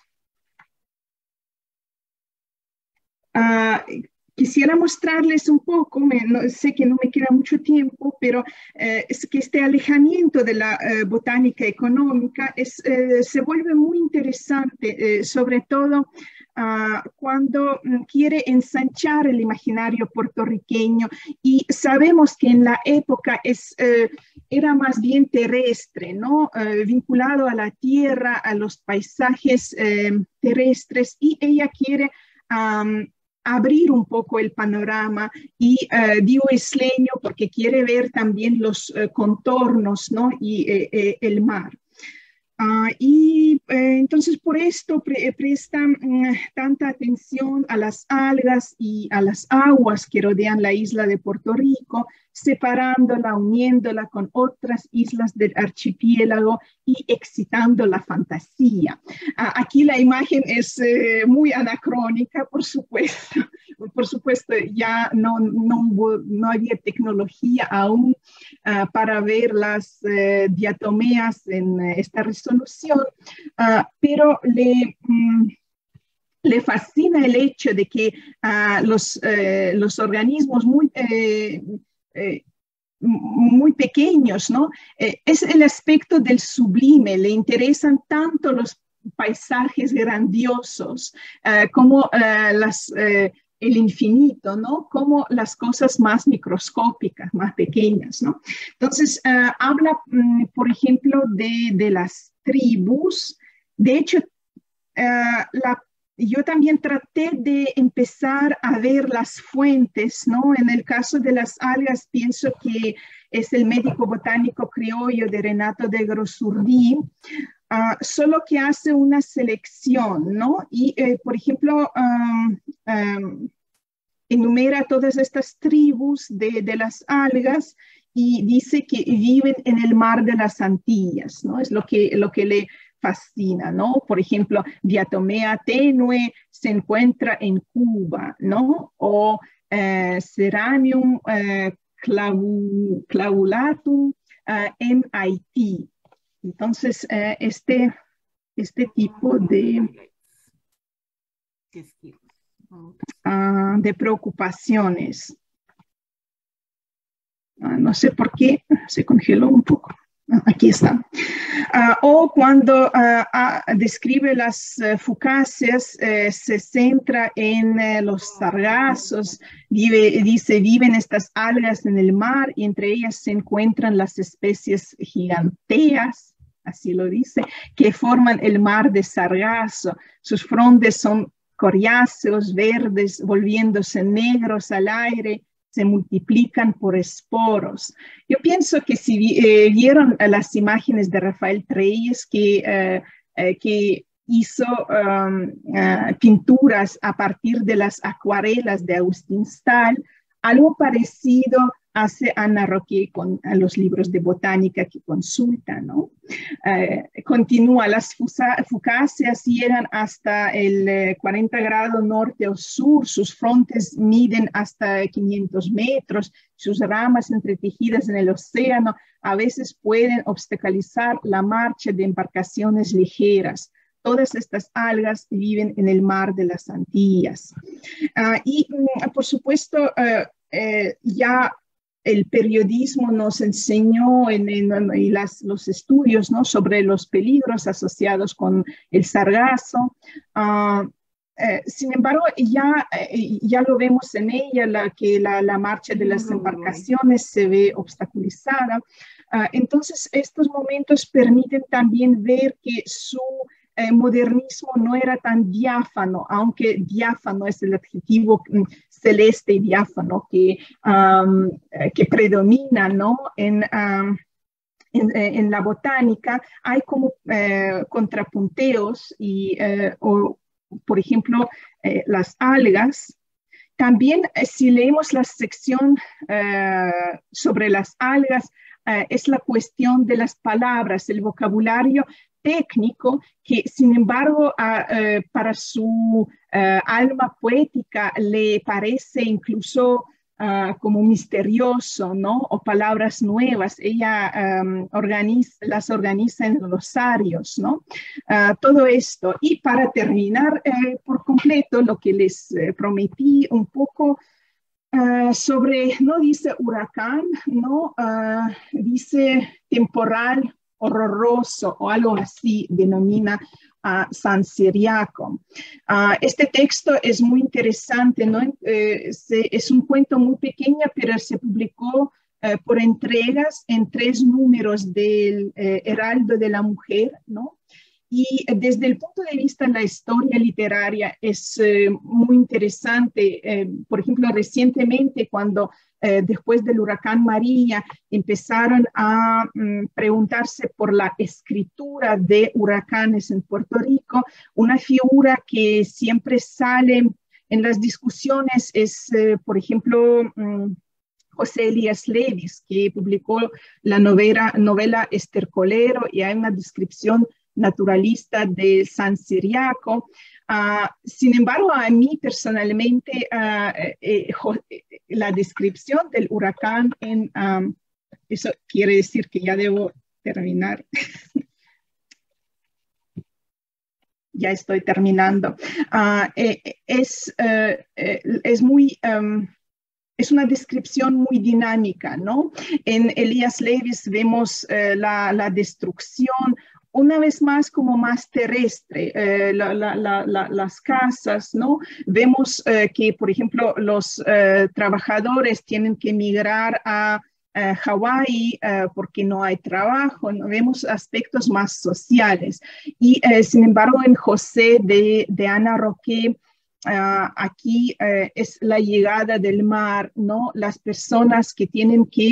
quisiera mostrarles un poco, sé que no me queda mucho tiempo, pero es que este alejamiento de la botánica económica se vuelve muy interesante, sobre todo cuando quiere ensanchar el imaginario puertorriqueño, y sabemos que en la época era más bien terrestre, ¿no? Vinculado a la tierra, a los paisajes terrestres, y ella quiere abrir un poco el panorama, y digo isleño porque quiere ver también los contornos, ¿no? Y el mar. Entonces por esto prestan tanta atención a las algas y a las aguas que rodean la isla de Puerto Rico, separándola, uniéndola con otras islas del archipiélago y excitando la fantasía. Aquí la imagen es muy anacrónica, por supuesto. Por supuesto, ya no había tecnología aún para ver las diatomeas en esta resolución, pero le fascina el hecho de que los organismos muy pequeños, ¿no? Es el aspecto del sublime, le interesan tanto los paisajes grandiosos como el infinito, ¿no? Como las cosas más microscópicas, más pequeñas, ¿no? Entonces, habla, por ejemplo, de las tribus. De hecho, yo también traté de empezar a ver las fuentes, ¿no? En el caso de las algas, pienso que es el médico botánico criollo de Renato de Grosurdí, solo que hace una selección, ¿no? Y, por ejemplo, enumera todas estas tribus de las algas, y dice que viven en el mar de las Antillas, ¿no? Es lo que le fascina, ¿no? Por ejemplo, diatomea tenue se encuentra en Cuba, ¿no? O Ceranium clavulatum en Haití. Entonces, este tipo de preocupaciones. No sé por qué se congeló un poco. Aquí está. O cuando describe las fucáceas, se centra en los sargazos, dice, viven estas algas en el mar y entre ellas se encuentran las especies giganteas, así lo dice, que forman el mar de sargazo. Sus frondes son coriáceos, verdes, volviéndose negros al aire, se multiplican por esporos. Yo pienso que si vieron las imágenes de Rafael Treyes que hizo pinturas a partir de las acuarelas de Agustín Stahl, algo parecido hace Ana Roque con los libros de botánica que consulta, ¿no? Continúa, las fucáceas llegan hasta el 40 grados norte o sur, sus frontes miden hasta 500 metros, sus ramas entretejidas en el océano a veces pueden obstaculizar la marcha de embarcaciones ligeras. Todas estas algas viven en el mar de las Antillas. Y por supuesto, ya el periodismo nos enseñó los estudios, ¿no?, sobre los peligros asociados con el sargazo. Sin embargo, ya lo vemos en ella, que la marcha de las embarcaciones se ve obstaculizada. Entonces, estos momentos permiten también ver que su modernismo no era tan diáfano, aunque diáfano es el adjetivo celeste y diáfano que predomina, ¿no?, en la botánica. Hay como contrapunteos o, por ejemplo, las algas. También, si leemos la sección sobre las algas, es la cuestión de las palabras, el vocabulario técnico que, sin embargo, para su alma poética le parece incluso como misterioso, ¿no?, o palabras nuevas. Ella las organiza en glosarios, ¿no? Todo esto. Y para terminar por completo, lo que les prometí un poco sobre, no dice huracán, no, dice temporal horroroso o algo así, denomina a San Ciriaco. Este texto es muy interesante, ¿no? Es un cuento muy pequeño, pero se publicó por entregas en 3 números del Heraldo de la Mujer, ¿no? Y desde el punto de vista de la historia literaria es muy interesante. Por ejemplo, recientemente, cuando después del huracán María empezaron a preguntarse por la escritura de huracanes en Puerto Rico, una figura que siempre sale en las discusiones es, por ejemplo, José Elías Levis, que publicó la novela Estercolero, y hay una descripción naturalista de San Ciriaco. Sin embargo, a mí personalmente la descripción del huracán eso quiere decir que ya debo terminar. Ya estoy terminando. Es una descripción muy dinámica, ¿no? En Elías Levis vemos la destrucción, una vez más como más terrestre, las casas, ¿no? Vemos que, por ejemplo, los trabajadores tienen que emigrar a Hawái porque no hay trabajo, ¿no? Vemos aspectos más sociales. Y sin embargo, en José de Ana Roque, aquí es la llegada del mar, ¿no? Las personas que tienen que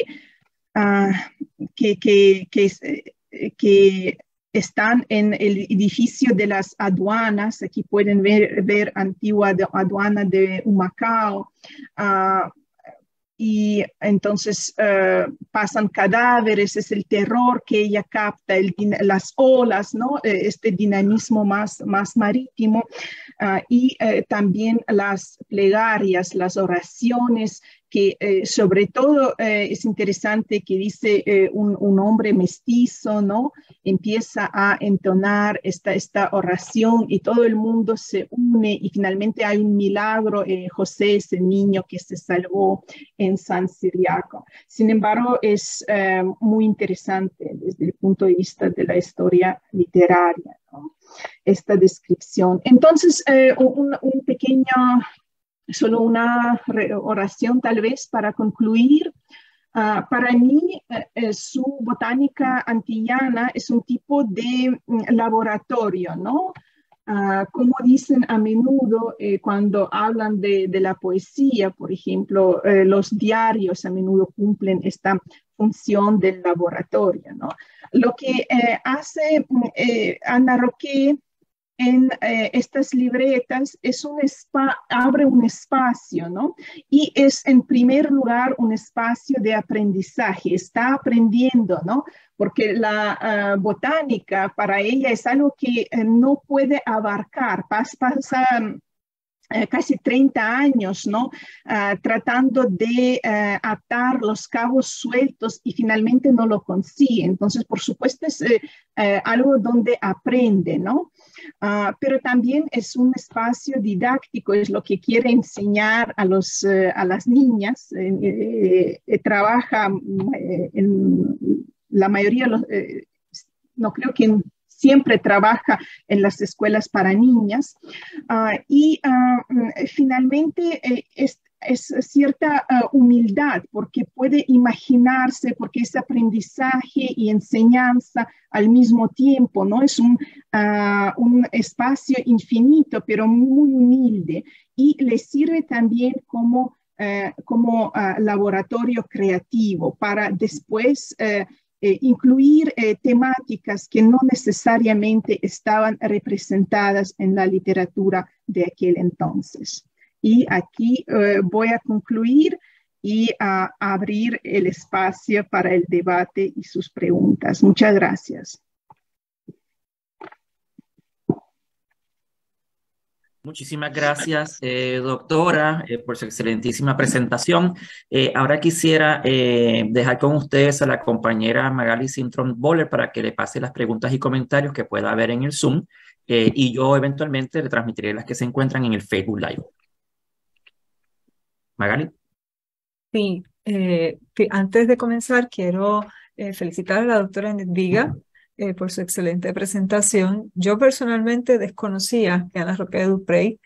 están en el edificio de las aduanas. Aquí pueden ver antigua aduana de Humacao. y entonces pasan cadáveres, es el terror que ella capta, las olas, ¿no? Este dinamismo más marítimo, y también las plegarias, las oraciones, que sobre todo es interesante que dice un hombre mestizo, ¿no? Empieza a entonar esta oración y todo el mundo se une y finalmente hay un milagro, José, ese niño que se salvó en San Ciriaco. Sin embargo, es muy interesante desde el punto de vista de la historia literaria, ¿no? Esta descripción. Entonces, un pequeño... Solo una oración tal vez para concluir. Para mí, su botánica antillana es un tipo de laboratorio, ¿no? Como dicen a menudo cuando hablan de la poesía, por ejemplo, los diarios a menudo cumplen esta función del laboratorio, ¿no? Lo que hace Ana Roqué en estas libretas abre un espacio, ¿no? Y es en primer lugar un espacio de aprendizaje, está aprendiendo, ¿no? Porque la botánica para ella es algo que no puede abarcar, pasa casi 30 años, ¿no? Tratando de atar los cabos sueltos y finalmente no lo consigue. Entonces, por supuesto, es algo donde aprende, ¿no? Pero también es un espacio didáctico, es lo que quiere enseñar a las niñas. Trabaja en la mayoría, no creo que siempre trabaja en las escuelas para niñas, y finalmente es cierta humildad, porque puede imaginarse, porque es aprendizaje y enseñanza al mismo tiempo, ¿no? Es un espacio infinito, pero muy humilde, y le sirve también como laboratorio creativo para después incluir temáticas que no necesariamente estaban representadas en la literatura de aquel entonces. Y aquí voy a concluir y a abrir el espacio para el debate y sus preguntas. Muchas gracias. Muchísimas gracias, doctora, por su excelentísima presentación. Ahora quisiera dejar con ustedes a la compañera Magali Sintron-Boller para que le pase las preguntas y comentarios que pueda haber en el Zoom, y yo eventualmente le transmitiré las que se encuentran en el Facebook Live. Magali. Sí, antes de comenzar quiero felicitar a la doctora Nedviga por su excelente presentación. Yo personalmente desconocía que Ana Roqué Duprey,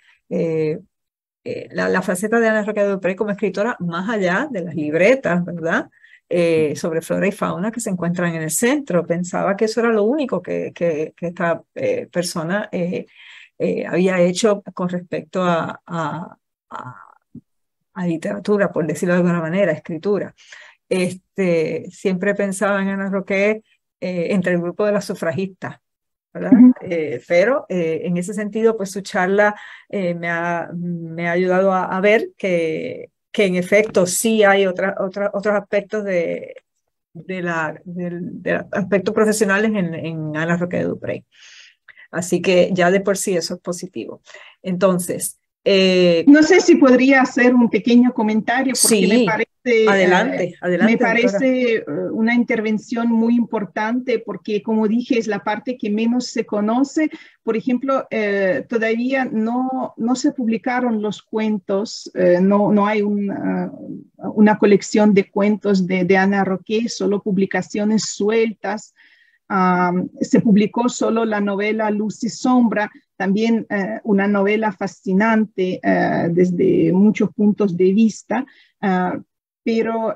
la faceta de Ana Roqué Duprey como escritora, más allá de las libretas, ¿verdad? Sobre flora y fauna que se encuentran en el centro. Pensaba que eso era lo único que esta persona había hecho con respecto a literatura, por decirlo de alguna manera, escritura. Siempre pensaba en Ana Roqué entre el grupo de las sufragistas, ¿verdad? Pero en ese sentido, pues su charla me ha ayudado a ver que en efecto sí hay otros aspectos de aspectos profesionales en Ana Roqué Duprey. Así que ya de por sí eso es positivo. Entonces, no sé si podría hacer un pequeño comentario, porque sí, me parece, adelante, me parece una intervención muy importante, porque como dije, es la parte que menos se conoce. Por ejemplo, todavía no se publicaron los cuentos, no hay una colección de cuentos de Ana Roqué, solo publicaciones sueltas. Se publicó solo la novela Luz y Sombra, también una novela fascinante desde muchos puntos de vista, pero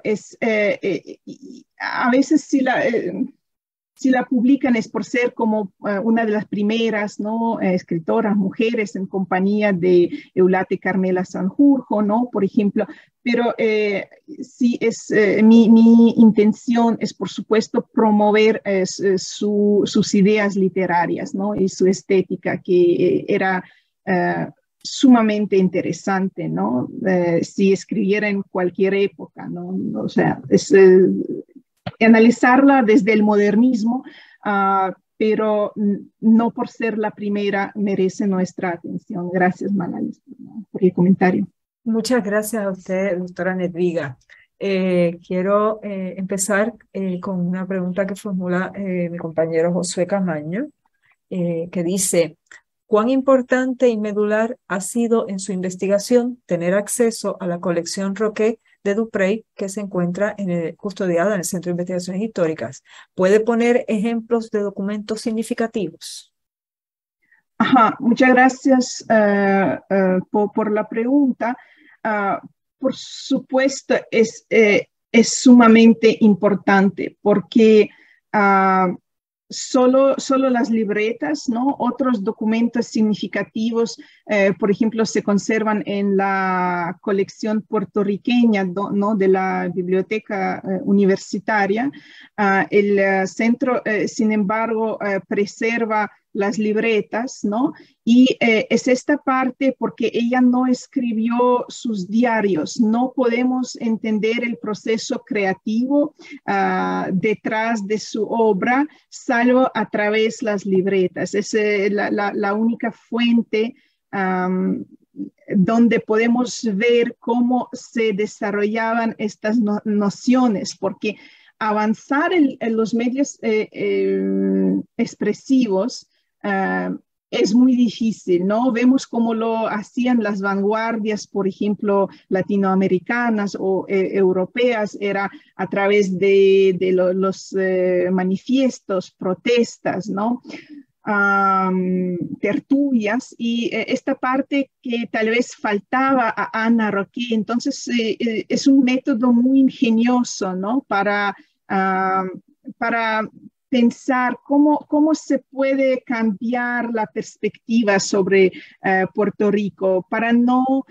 a veces si la publican es por ser como una de las primeras, ¿no? Escritoras, mujeres en compañía de Eulate Carmela Sanjurjo, ¿no? Por ejemplo, pero sí mi intención es, por supuesto, promover sus ideas literarias, ¿no? Y su estética, que era sumamente interesante, ¿no? Si escribiera en cualquier época, ¿no? O sea, es analizarla desde el modernismo, pero no por ser la primera merece nuestra atención. Gracias, Magali, por el comentario. Muchas gracias a usted, doctora Nedviga. Quiero empezar con una pregunta que formula mi compañero Josué Camaño, que dice: ¿cuán importante y medular ha sido en su investigación tener acceso a la colección Roquet de Duprey que se encuentra custodiada en el Centro de Investigaciones Históricas? ¿Puede poner ejemplos de documentos significativos? Ajá, muchas gracias por la pregunta. Por supuesto, es sumamente importante porque solo las libretas, ¿no? Otros documentos significativos, por ejemplo, se conservan en la colección puertorriqueña, ¿no? De la biblioteca universitaria. El centro, sin embargo, preserva las libretas, ¿no? Y es esta parte porque ella no escribió sus diarios, no podemos entender el proceso creativo detrás de su obra, salvo a través de las libretas. Es la única fuente donde podemos ver cómo se desarrollaban estas nociones, porque avanzar en los medios expresivos es muy difícil, ¿no? Vemos cómo lo hacían las vanguardias, por ejemplo, latinoamericanas o europeas, era a través de los manifiestos, protestas, ¿no? Tertulias, y esta parte que tal vez faltaba a Ana Roquet. Entonces, es un método muy ingenioso, ¿no? Para pensar cómo se puede cambiar la perspectiva sobre Puerto Rico para no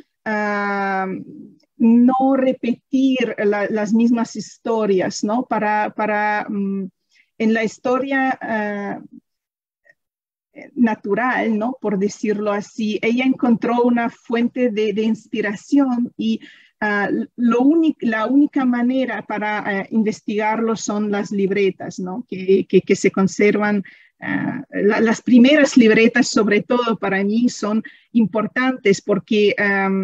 repetir las mismas historias, ¿no? En la historia natural, ¿no? Por decirlo así, ella encontró una fuente de inspiración y la única manera para investigarlo son las libretas, ¿no? Que se conservan. Las primeras libretas, sobre todo para mí, son importantes porque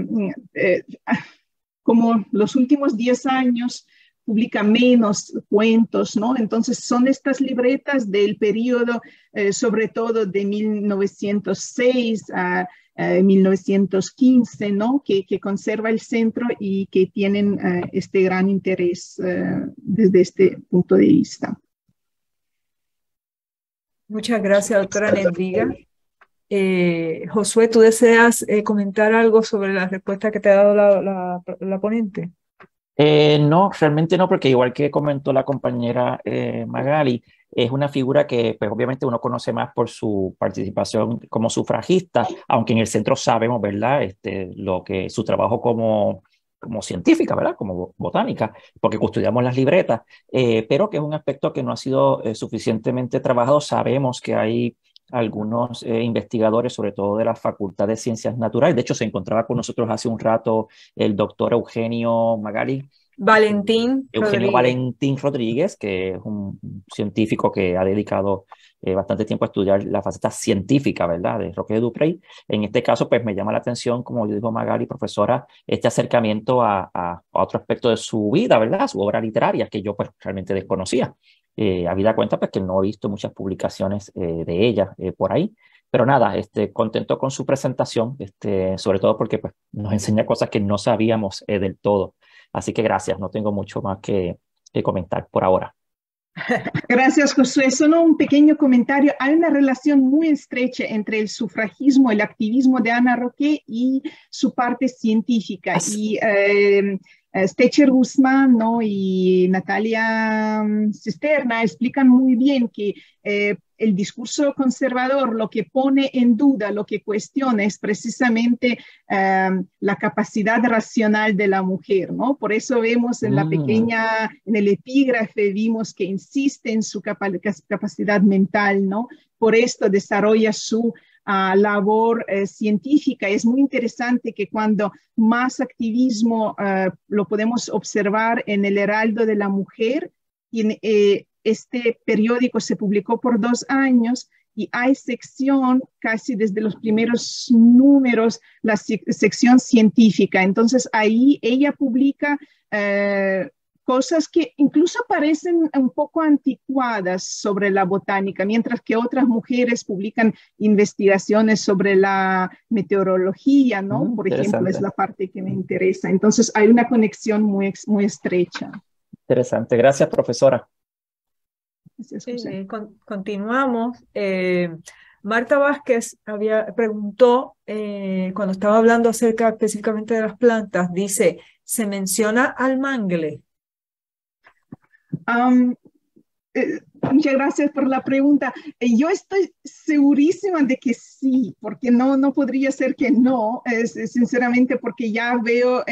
como los últimos 10 años publica menos cuentos, ¿no? Entonces son estas libretas del periodo, sobre todo de 1906 a 1915, ¿no? Que conserva el centro y que tienen este gran interés desde este punto de vista. Muchas gracias, doctora Nedviga. Josué, ¿tú deseas comentar algo sobre la respuesta que te ha dado la ponente? No, realmente no, porque igual que comentó la compañera Magali, es una figura que pues, obviamente uno conoce más por su participación como sufragista, aunque en el centro sabemos, ¿verdad? Su trabajo como científica, ¿verdad? Como botánica, porque custodiamos las libretas, pero que es un aspecto que no ha sido suficientemente trabajado. Sabemos que hay algunos investigadores, sobre todo de la Facultad de Ciencias Naturales. De hecho, se encontraba con nosotros hace un rato el doctor Eugenio Valentín Rodríguez, que es un científico que ha dedicado bastante tiempo a estudiar la faceta científica, ¿verdad?, de Roquet de Duprey. En este caso, pues me llama la atención, como dijo Magali, profesora, este acercamiento a otro aspecto de su vida, ¿verdad?, su obra literaria, que yo pues realmente desconocía. Habida cuenta pues que no he visto muchas publicaciones de ella por ahí, pero nada, contento con su presentación, sobre todo porque pues, nos enseña cosas que no sabíamos del todo. Así que gracias, no tengo mucho más que comentar por ahora. Gracias, Josué. Solo un pequeño comentario. Hay una relación muy estrecha entre el sufragismo, el activismo de Ana Roquet y su parte científica. Y Stecher Guzmán, ¿no? Y Natalia Cisterna explican muy bien que el discurso conservador lo que pone en duda, lo que cuestiona es precisamente la capacidad racional de la mujer, ¿no? Por eso vemos en en el epígrafe, vimos que insiste en su capacidad mental, ¿no? Por esto desarrolla su labor científica. Es muy interesante que cuando más activismo lo podemos observar en el Heraldo de la Mujer, y este periódico se publicó por 2 años, y hay sección casi desde los primeros números, la sección científica. Entonces ahí ella publica cosas que incluso parecen un poco anticuadas sobre la botánica, mientras que otras mujeres publican investigaciones sobre la meteorología, ¿no? Por ejemplo, es la parte que me interesa. Entonces hay una conexión muy, muy estrecha. Interesante. Gracias, profesora. Continuamos. Marta Vázquez preguntó, cuando estaba hablando acerca específicamente de las plantas, dice, ¿se menciona al mangle? Muchas gracias por la pregunta. Yo estoy segurísima de que sí, porque no podría ser que no, sinceramente, porque ya veo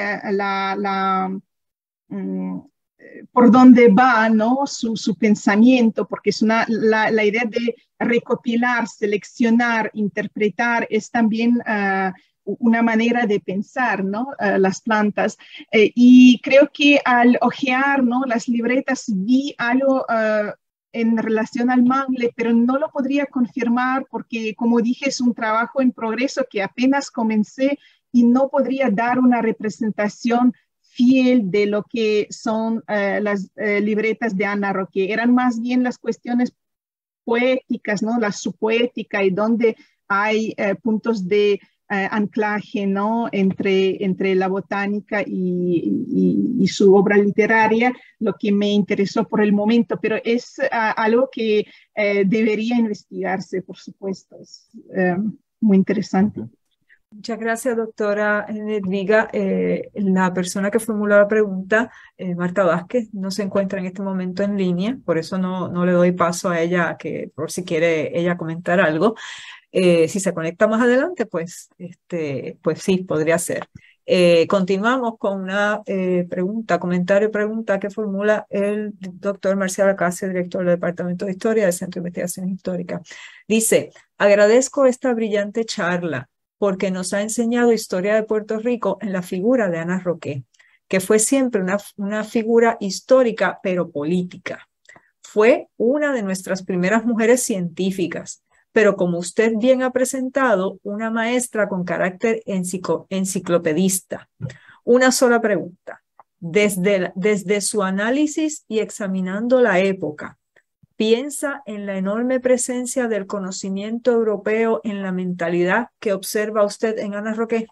por dónde va, ¿no? su pensamiento, porque es la idea de recopilar, seleccionar, interpretar, es también una manera de pensar, ¿no? Las plantas. Y creo que al hojear, ¿no? las libretas vi algo en relación al mangle, pero no lo podría confirmar porque, como dije, es un trabajo en progreso que apenas comencé y no podría dar una representación fiel de lo que son las libretas de Ana Roqué. Eran más bien las cuestiones poéticas, ¿no? La subpoética, y donde hay puntos de anclaje, ¿no? entre la botánica y su obra literaria, lo que me interesó por el momento, pero es algo que debería investigarse, por supuesto. Es muy interesante. Muchas gracias, doctora Nedviga. La persona que formuló la pregunta, Marta Vázquez, no se encuentra en este momento en línea, por eso no le doy paso a ella, por si quiere ella comentar algo. Si se conecta más adelante, pues sí, podría ser. Continuamos con una comentario que formula el doctor Marcial Acacio, director del Departamento de Historia del Centro de Investigaciones Históricas. Dice, agradezco esta brillante charla porque nos ha enseñado historia de Puerto Rico en la figura de Ana Roqué, que fue siempre una figura histórica, pero política. Fue una de nuestras primeras mujeres científicas, pero como usted bien ha presentado, una maestra con carácter enciclopedista. Una sola pregunta. Desde su análisis y examinando la época, ¿piensa en la enorme presencia del conocimiento europeo en la mentalidad que observa usted en Ana Roqué?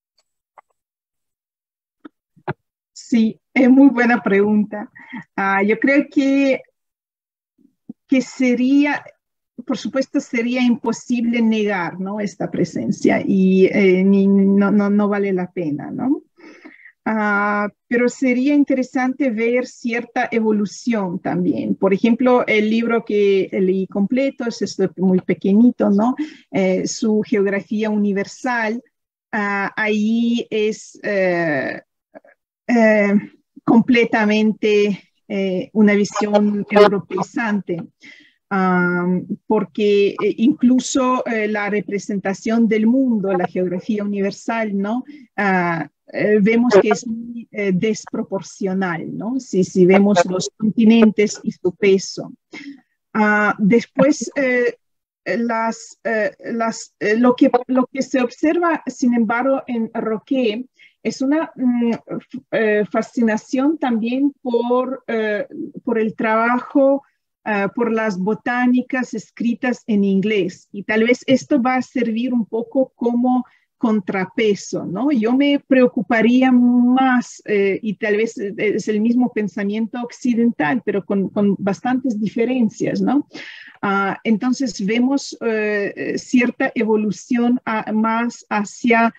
Sí, es muy buena pregunta. Yo creo que sería, por supuesto, sería imposible negar, ¿no? esta presencia y no vale la pena, ¿no? Pero sería interesante ver cierta evolución también. Por ejemplo, el libro que leí completo, es muy pequeñito, ¿no? Su Geografía Universal, ahí es completamente una visión europeizante. Porque incluso la representación del mundo, la geografía universal, ¿no? Vemos que es muy desproporcional, ¿no? Si vemos los continentes y su peso. Después, lo que se observa, sin embargo, en Roqué es una fascinación también por el trabajo, por las botánicas escritas en inglés. Y tal vez esto va a servir un poco como contrapeso, ¿no? Yo me preocuparía más, y tal vez es el mismo pensamiento occidental, pero con bastantes diferencias, ¿no? Entonces vemos cierta evolución más hacia,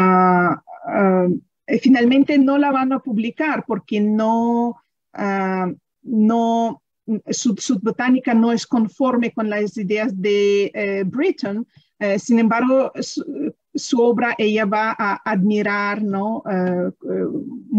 finalmente no la van a publicar porque su botánica no es conforme con las ideas de Britton. Sin embargo, su obra ella va a admirar, ¿no?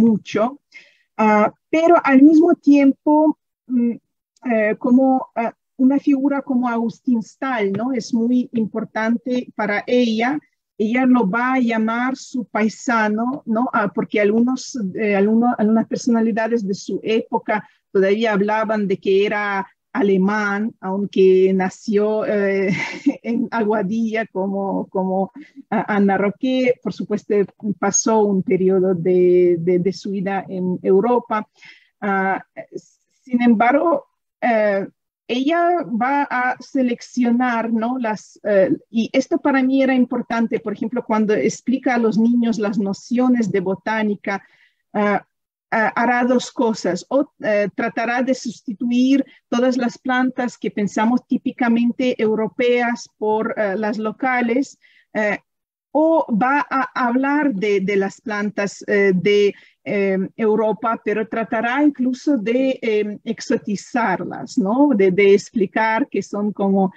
Mucho, pero al mismo tiempo como una figura como Agustín Stahl, ¿no? Es muy importante para ella. Ella lo va a llamar su paisano, ¿no? Porque algunas personalidades de su época todavía hablaban de que era alemán, aunque nació en Aguadilla como Ana Roqué. Por supuesto, pasó un periodo de su vida en Europa. Sin embargo, ella va a seleccionar, ¿no? Y esto para mí era importante, por ejemplo, cuando explica a los niños las nociones de botánica, hará dos cosas, o tratará de sustituir todas las plantas que pensamos típicamente europeas por las locales, o va a hablar de las plantas de Europa, pero tratará incluso de exotizarlas, ¿no? De explicar que son como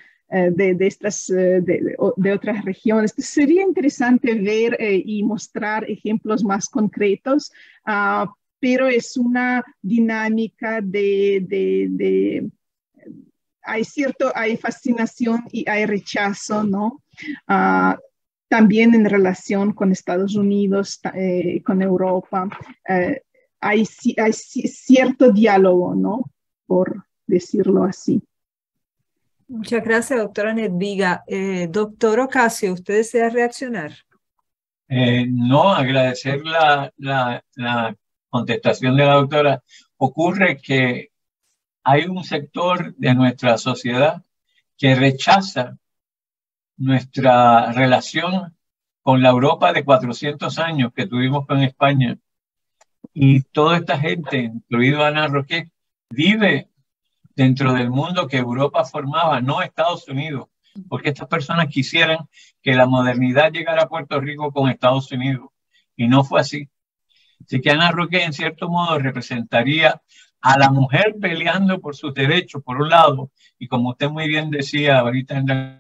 de otras regiones. Entonces, sería interesante ver y mostrar ejemplos más concretos, pero es una dinámica hay fascinación y hay rechazo, ¿no? También en relación con Estados Unidos, con Europa, hay cierto diálogo, ¿no? Por decirlo así. Muchas gracias, doctora Nedviga. Doctor Ocasio, ¿usted desea reaccionar? No, agradecer la contestación de la doctora. Ocurre que hay un sector de nuestra sociedad que rechaza nuestra relación con la Europa de 400 años que tuvimos con España. Y toda esta gente, incluido Ana Roqué, vive dentro del mundo que Europa formaba, no Estados Unidos, porque estas personas quisieran que la modernidad llegara a Puerto Rico con Estados Unidos, y no fue así. Así que Ana Roqué, en cierto modo, representaría a la mujer peleando por sus derechos, por un lado, y como usted muy bien decía ahorita en la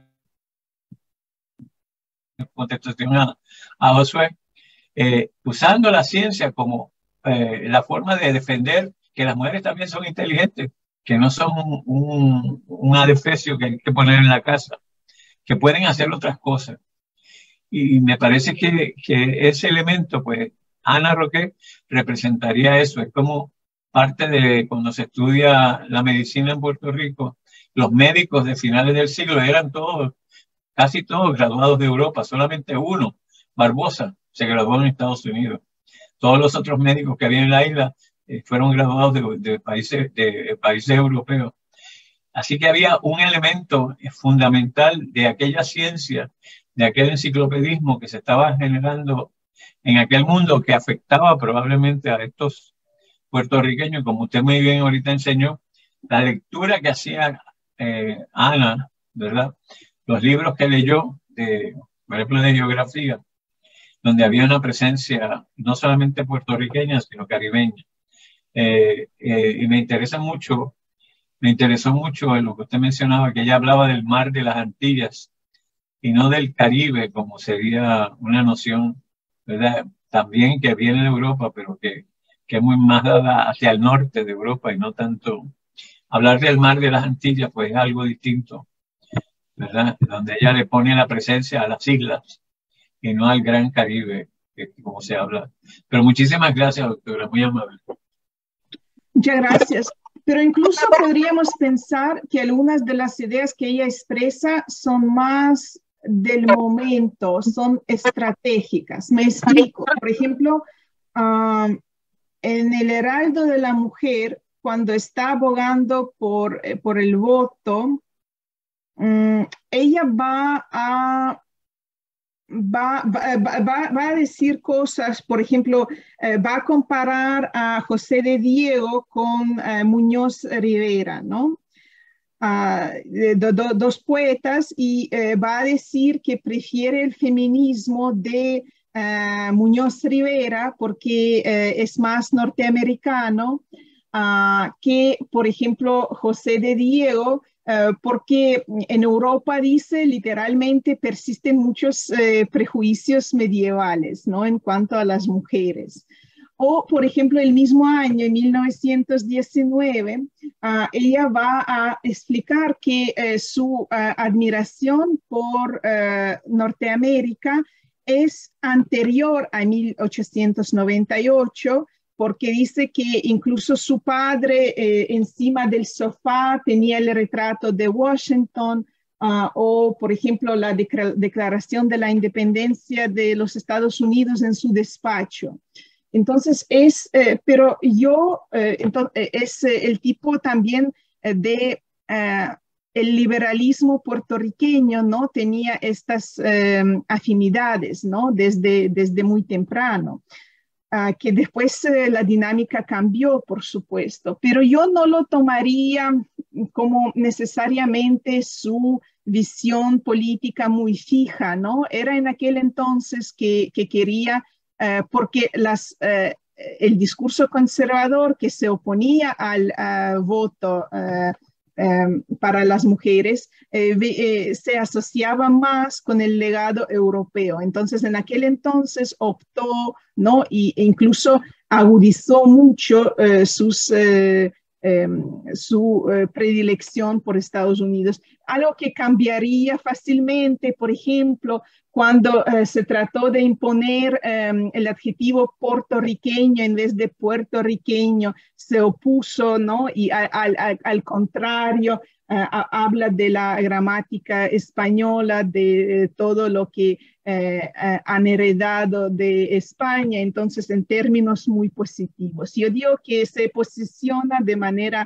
contestación a Josué, usando la ciencia como la forma de defender que las mujeres también son inteligentes, que no son un adefesio que hay que poner en la casa, que pueden hacer otras cosas. Y me parece que ese elemento, pues, Ana Roqué representaría eso. Es como parte de cuando se estudia la medicina en Puerto Rico, los médicos de finales del siglo eran todos, casi todos graduados de Europa, solamente uno, Barbosa, se graduó en Estados Unidos. Todos los otros médicos que había en la isla fueron graduados de países europeos. Así que había un elemento fundamental de aquella ciencia, de aquel enciclopedismo que se estaba generando en aquel mundo que afectaba probablemente a estos puertorriqueños, como usted muy bien ahorita enseñó, la lectura que hacía Ana, ¿verdad? Los libros que leyó, por ejemplo, de geografía, donde había una presencia no solamente puertorriqueña, sino caribeña. Y me interesó mucho en lo que usted mencionaba, que ella hablaba del mar de las Antillas y no del Caribe, como sería una noción, ¿verdad? También que viene de Europa, pero que es muy más dada hacia el norte de Europa y no tanto. Hablar del mar de las Antillas, pues es algo distinto, ¿verdad? Donde ella le pone la presencia a las islas y no al Gran Caribe, como se habla. Pero muchísimas gracias, doctora, muy amable. Muchas gracias. Pero incluso podríamos pensar que algunas de las ideas que ella expresa son más del momento, son estratégicas. Me explico. Por ejemplo, en el Heraldo de la Mujer, cuando está abogando por el voto, ella va a decir cosas, por ejemplo, va a comparar a José de Diego con Muñoz Rivera, ¿no? Dos poetas, y va a decir que prefiere el feminismo de Muñoz Rivera porque es más norteamericano que, por ejemplo, José de Diego, porque en Europa, dice, literalmente persisten muchos prejuicios medievales, ¿no? En cuanto a las mujeres. O, por ejemplo, el mismo año, en 1919, ella va a explicar que su admiración por Norteamérica es anterior a 1898, porque dice que incluso su padre encima del sofá tenía el retrato de Washington, o, por ejemplo, la Declaración de la Independencia de los Estados Unidos en su despacho. Entonces, pero es el tipo también de el liberalismo puertorriqueño, ¿no? Tenía estas afinidades, ¿no? Desde muy temprano. Que después la dinámica cambió, por supuesto, pero yo no lo tomaría como necesariamente su visión política muy fija, ¿no? Era en aquel entonces que quería, porque el discurso conservador que se oponía al voto para las mujeres se asociaba más con el legado europeo. Entonces, en aquel entonces optó, ¿no? E incluso agudizó mucho su predilección por Estados Unidos. Algo que cambiaría fácilmente, por ejemplo, cuando se trató de imponer el adjetivo puertorriqueño en vez de puertorriqueño, se opuso, ¿no? Y al contrario, habla de la gramática española, de todo lo que han heredado de España, entonces en términos muy positivos. Yo digo que se posiciona de manera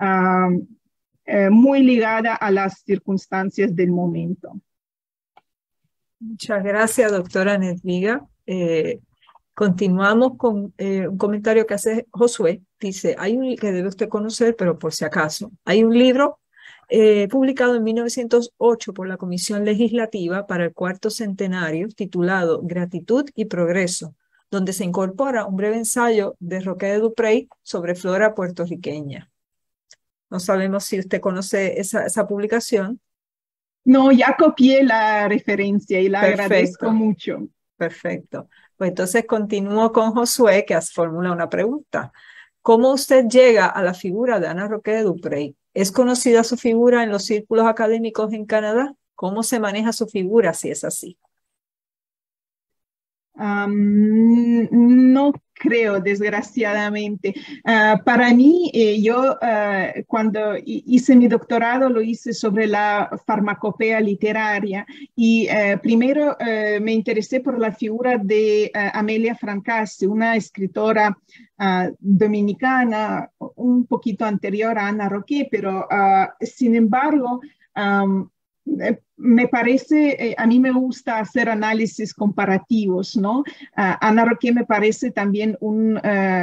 muy ligada a las circunstancias del momento. Muchas gracias, doctora Nedviga. Continuamos con un comentario que hace Josué. Dice, que debe usted conocer, pero por si acaso, hay un libro publicado en 1908 por la Comisión Legislativa para el cuarto centenario, titulado Gratitud y Progreso, donde se incorpora un breve ensayo de Roque de Duprey sobre flora puertorriqueña. No sabemos si usted conoce esa publicación. No, ya copié la referencia y la agradezco mucho. Perfecto. Pues entonces continúo con Josué, que formula una pregunta. ¿Cómo usted llega a la figura de Ana Roque de Duprey? ¿Es conocida su figura en los círculos académicos en Canadá? ¿Cómo se maneja su figura si es así? No creo, desgraciadamente. Para mí, yo cuando hice mi doctorado lo hice sobre la farmacopea literaria y primero me interesé por la figura de Amelia Francasi, una escritora dominicana, un poquito anterior a Ana Roque, pero sin embargo, me parece, a mí me gusta hacer análisis comparativos, ¿no? Ana Roque me parece también un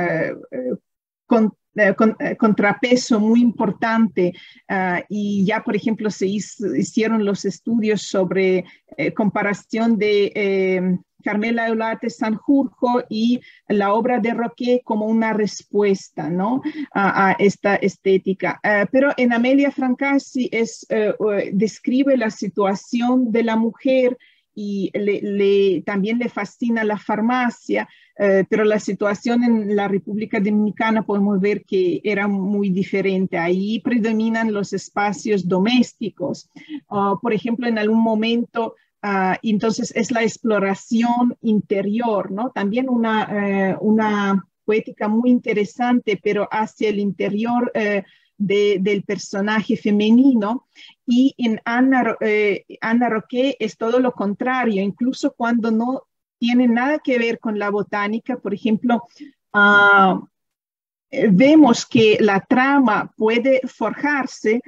contrapeso muy importante y ya, por ejemplo, se hicieron los estudios sobre comparación de Carmela Eulate Sanjurjo y la obra de Roque como una respuesta, ¿no? a esta estética. Pero en Amelia Francasi describe la situación de la mujer y también le fascina la farmacia, pero la situación en la República Dominicana podemos ver que era muy diferente. Ahí predominan los espacios domésticos. Por ejemplo, en algún momento, entonces es la exploración interior, ¿no? También una poética muy interesante, pero hacia el interior del personaje femenino. Y en Ana Roque es todo lo contrario, incluso cuando no tiene nada que ver con la botánica. Por ejemplo, vemos que la trama puede forjarse,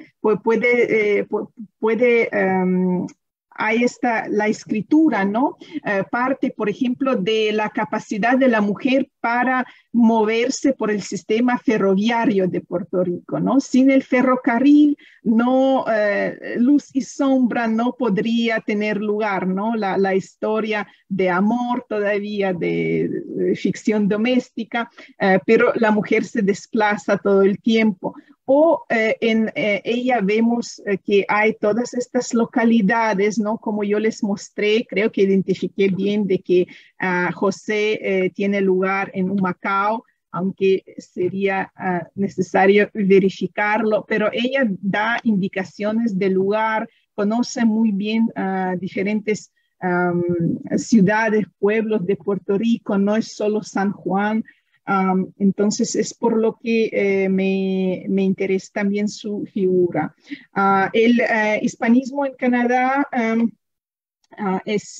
ahí está la escritura, ¿no? Parte, por ejemplo, de la capacidad de la mujer para moverse por el sistema ferroviario de Puerto Rico, ¿no? Sin el ferrocarril, luz y sombra no podría tener lugar, ¿no? La historia de amor todavía, de ficción doméstica, pero la mujer se desplaza todo el tiempo. O en ella vemos que hay todas estas localidades, ¿no? Como yo les mostré, creo que identifiqué bien de que José tiene lugar en Humacao, aunque sería necesario verificarlo, pero ella da indicaciones del lugar, conoce muy bien diferentes ciudades, pueblos de Puerto Rico, no es solo San Juan. Entonces es por lo que me interesa también su figura. El hispanismo en Canadá es,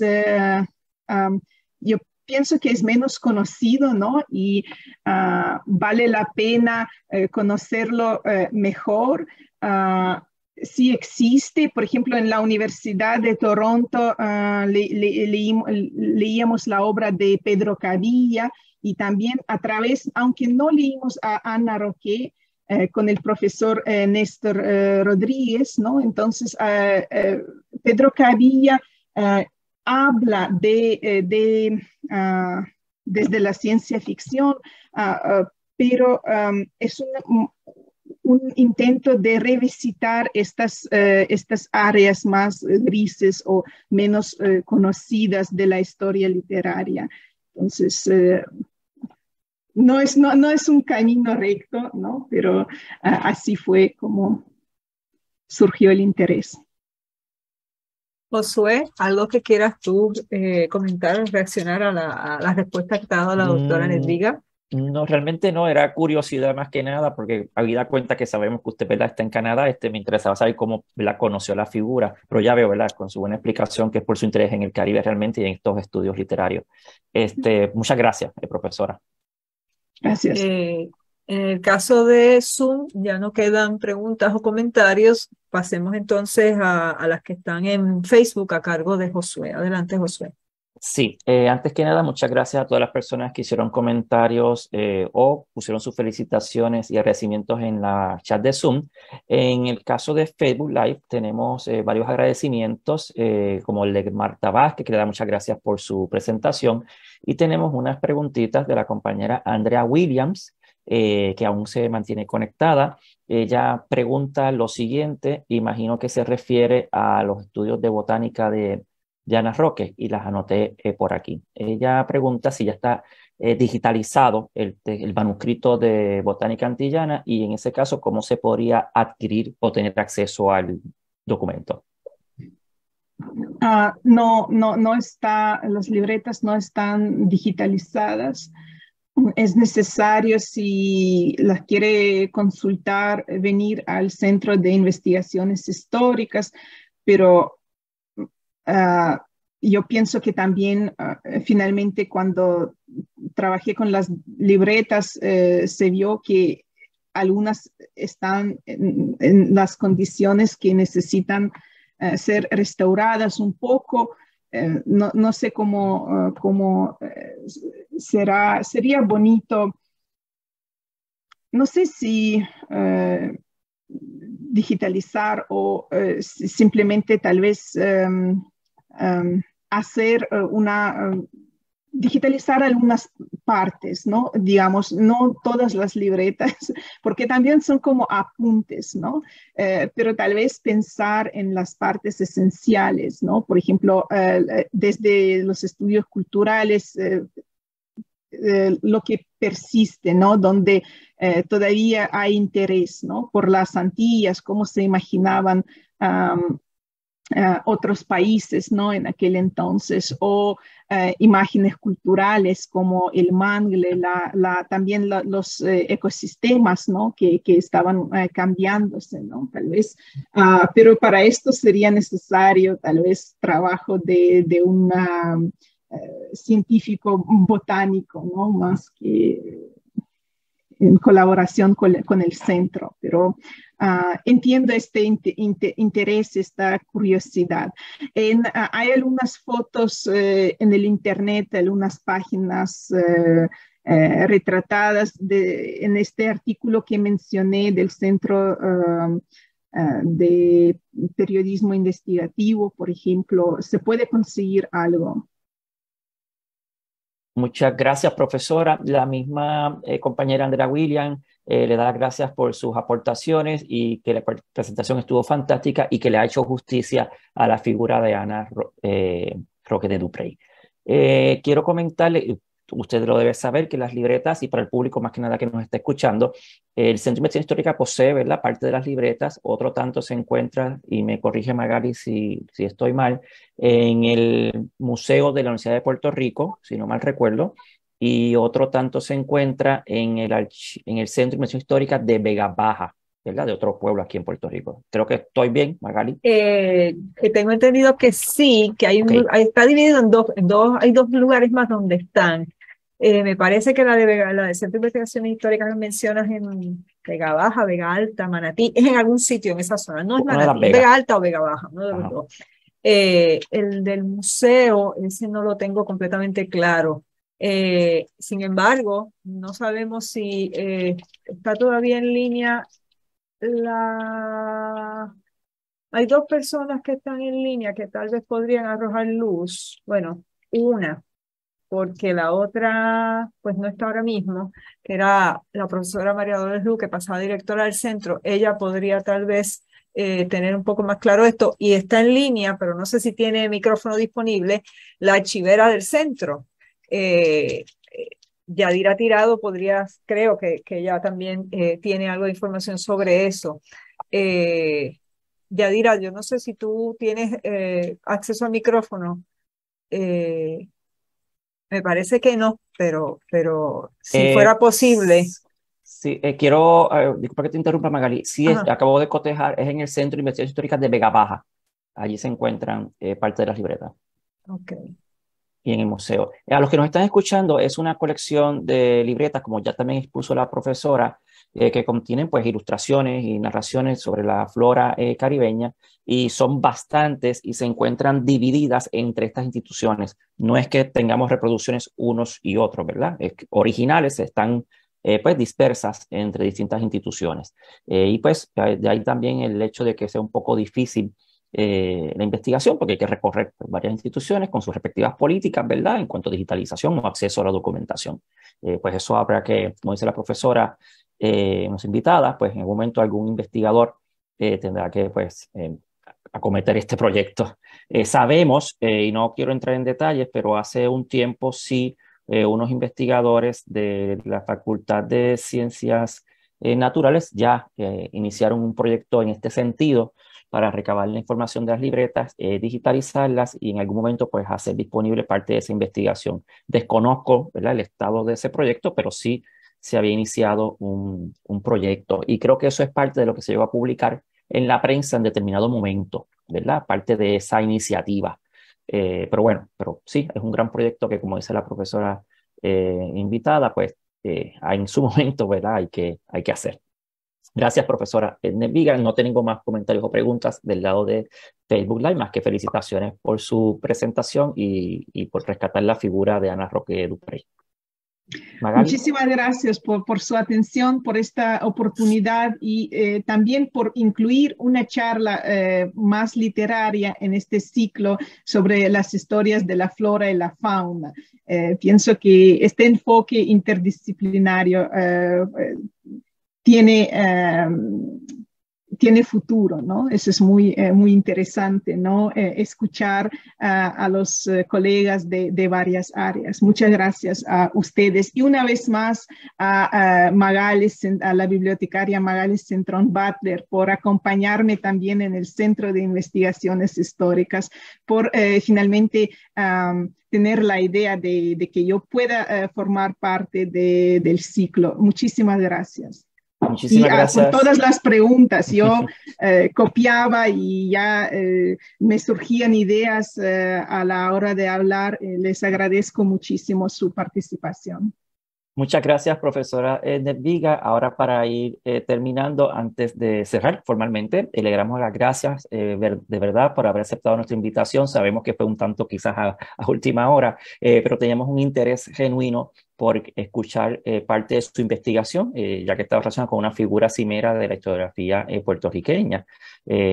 yo pienso que es menos conocido, ¿no? Y vale la pena conocerlo mejor. Sí existe, por ejemplo, en la Universidad de Toronto leíamos la obra de Pedro Cavilla y también a través, aunque no leímos a Ana Roque, con el profesor Néstor Rodríguez, ¿no? Entonces, Pedro Cavilla habla desde la ciencia ficción, pero es un intento de revisitar estas áreas más grises o menos conocidas de la historia literaria. Entonces, no es un camino recto, ¿no? Pero así fue como surgió el interés. Josué, ¿algo que quieras tú comentar, reaccionar a la respuesta que te ha dado la doctora Nedviga? No, realmente no, era curiosidad más que nada, porque habida cuenta que sabemos que usted, ¿verdad?, está en Canadá, me interesaba saber cómo la conoció la figura, pero ya veo, ¿verdad?, con su buena explicación que es por su interés en el Caribe realmente y en estos estudios literarios. Muchas gracias, profesora. Gracias. En el caso de Zoom, ya no quedan preguntas o comentarios. Pasemos entonces a las que están en Facebook a cargo de Josué. Adelante, Josué. Sí, antes que nada, muchas gracias a todas las personas que hicieron comentarios o pusieron sus felicitaciones y agradecimientos en la chat de Zoom. En el caso de Facebook Live tenemos varios agradecimientos, como el de Marta Vázquez, que le da muchas gracias por su presentación. Y tenemos unas preguntitas de la compañera Andrea Williams, que aún se mantiene conectada. Ella pregunta lo siguiente, imagino que se refiere a los estudios de botánica de Ana Roque, y las anoté por aquí. Ella pregunta si ya está digitalizado el manuscrito de Botánica Antillana y en ese caso, ¿cómo se podría adquirir o tener acceso al documento? No está, las libretas no están digitalizadas. Es necesario, si las quiere consultar, venir al Centro de Investigaciones Históricas, pero yo pienso que también finalmente cuando trabajé con las libretas se vio que algunas están en las condiciones que necesitan ser restauradas un poco. No sé cómo sería bonito, no sé si digitalizar o simplemente tal vez hacer digitalizar algunas partes, ¿no? Digamos, no todas las libretas, porque también son como apuntes, ¿no? Pero tal vez pensar en las partes esenciales, ¿no? Por ejemplo, desde los estudios culturales, lo que persiste, ¿no? Donde todavía hay interés, ¿no? Por las Antillas, cómo se imaginaban otros países, ¿no? En aquel entonces, o imágenes culturales como el mangle, también los ecosistemas, ¿no? Que estaban cambiándose, ¿no? Tal vez, pero para esto sería necesario tal vez trabajo de un científico botánico, ¿no? Más que en colaboración con el centro, pero entiendo este interés, esta curiosidad. Hay algunas fotos en el internet, algunas páginas retratadas en este artículo que mencioné del Centro de Periodismo Investigativo, por ejemplo. Se puede conseguir algo. Muchas gracias, profesora. La misma compañera Andrea Williams le da las gracias por sus aportaciones y que la presentación estuvo fantástica y que le ha hecho justicia a la figura de Ana Roque de Duprey. Quiero comentarle, usted lo debe saber, que las libretas, y para el público más que nada que nos está escuchando, el Centro de Investigación Histórica posee, ¿verdad?, parte de las libretas, otro tanto se encuentra, y me corrige Magali si estoy mal, en el Museo de la Universidad de Puerto Rico, si no mal recuerdo, y otro tanto se encuentra en el Centro de Investigación Histórica de Vega Baja, ¿verdad?, de otro pueblo aquí en Puerto Rico. Creo que estoy bien, Magali. Tengo entendido que sí, que Okay. está dividido en dos, hay dos lugares más donde están. Me parece que la de Centro de Investigaciones Históricas que mencionas en Vega Baja, Vega Alta, Manatí, es en algún sitio en esa zona, no es Una de las Manatí, es Vegas. Vega Alta o Vega Baja, uno de los Ajá. dos. El del museo, ese no lo tengo completamente claro. Sin embargo, no sabemos si está todavía en línea Hay dos personas que están en línea que tal vez podrían arrojar luz. Bueno, una, porque la otra, pues no está ahora mismo, que era la profesora María Dolores Lu, que pasaba directora del centro. Ella podría tal vez tener un poco más claro esto, y está en línea, pero no sé si tiene micrófono disponible, la archivera del centro. Yadira Tirado podría, creo que ella también tiene algo de información sobre eso. Yadira, yo no sé si tú tienes acceso al micrófono. Eh, Me parece que no, pero si fuera posible. Sí, quiero, disculpa que te interrumpa, Magali. Sí, Ajá, acabo de cotejar, es en el Centro de Investigaciones Históricas de Vega Baja. Allí se encuentran parte de las libretas ok. y en el museo. A los que nos están escuchando, es una colección de libretas, como ya también expuso la profesora, que contienen pues ilustraciones y narraciones sobre la flora caribeña, y son bastantes y se encuentran divididas entre estas instituciones. No es que tengamos reproducciones unos y otros, ¿verdad? Es que originales están pues dispersas entre distintas instituciones. Y pues de ahí también el hecho de que sea un poco difícil la investigación, porque hay que recorrer varias instituciones con sus respectivas políticas, ¿verdad?, en cuanto a digitalización o acceso a la documentación. Pues eso habrá que, como dice la profesora, nos invitada, pues en algún momento algún investigador tendrá que, pues, acometer este proyecto. Sabemos, y no quiero entrar en detalles, pero hace un tiempo sí, unos investigadores de la Facultad de Ciencias Naturales ya iniciaron un proyecto en este sentido para recabar la información de las libretas, digitalizarlas y en algún momento pues hacer disponible parte de esa investigación. Desconozco, ¿verdad?, el estado de ese proyecto, pero sí se había iniciado un proyecto y creo que eso es parte de lo que se llegó a publicar en la prensa en determinado momento, ¿verdad? Parte de esa iniciativa. Pero bueno, pero sí, es un gran proyecto que, como dice la profesora invitada, pues en su momento, ¿verdad?, hay que hacer. Gracias, profesora Nedviga. No tengo más comentarios o preguntas del lado de Facebook Live, más que felicitaciones por su presentación y por rescatar la figura de Ana Roque Duprey. Magali. Muchísimas gracias por su atención, por esta oportunidad y también por incluir una charla más literaria en este ciclo sobre las historias de la flora y la fauna. Pienso que este enfoque interdisciplinario tiene futuro, ¿no? Eso es muy interesante, ¿no? Escuchar a los colegas de varias áreas. Muchas gracias a ustedes. Y una vez más a la bibliotecaria Magali Centrón Butler por acompañarme también en el Centro de Investigaciones Históricas, por finalmente tener la idea de que yo pueda formar parte del ciclo. Muchísimas gracias. Muchísimas gracias. Por todas las preguntas, yo copiaba y ya me surgían ideas a la hora de hablar. Les agradezco muchísimo su participación. Muchas gracias, profesora Nedviga. Ahora, para ir terminando, antes de cerrar formalmente, le damos las gracias de verdad por haber aceptado nuestra invitación. Sabemos que fue un tanto quizás a última hora, pero teníamos un interés genuino por escuchar parte de su investigación, ya que está relacionada con una figura cimera de la historiografía puertorriqueña.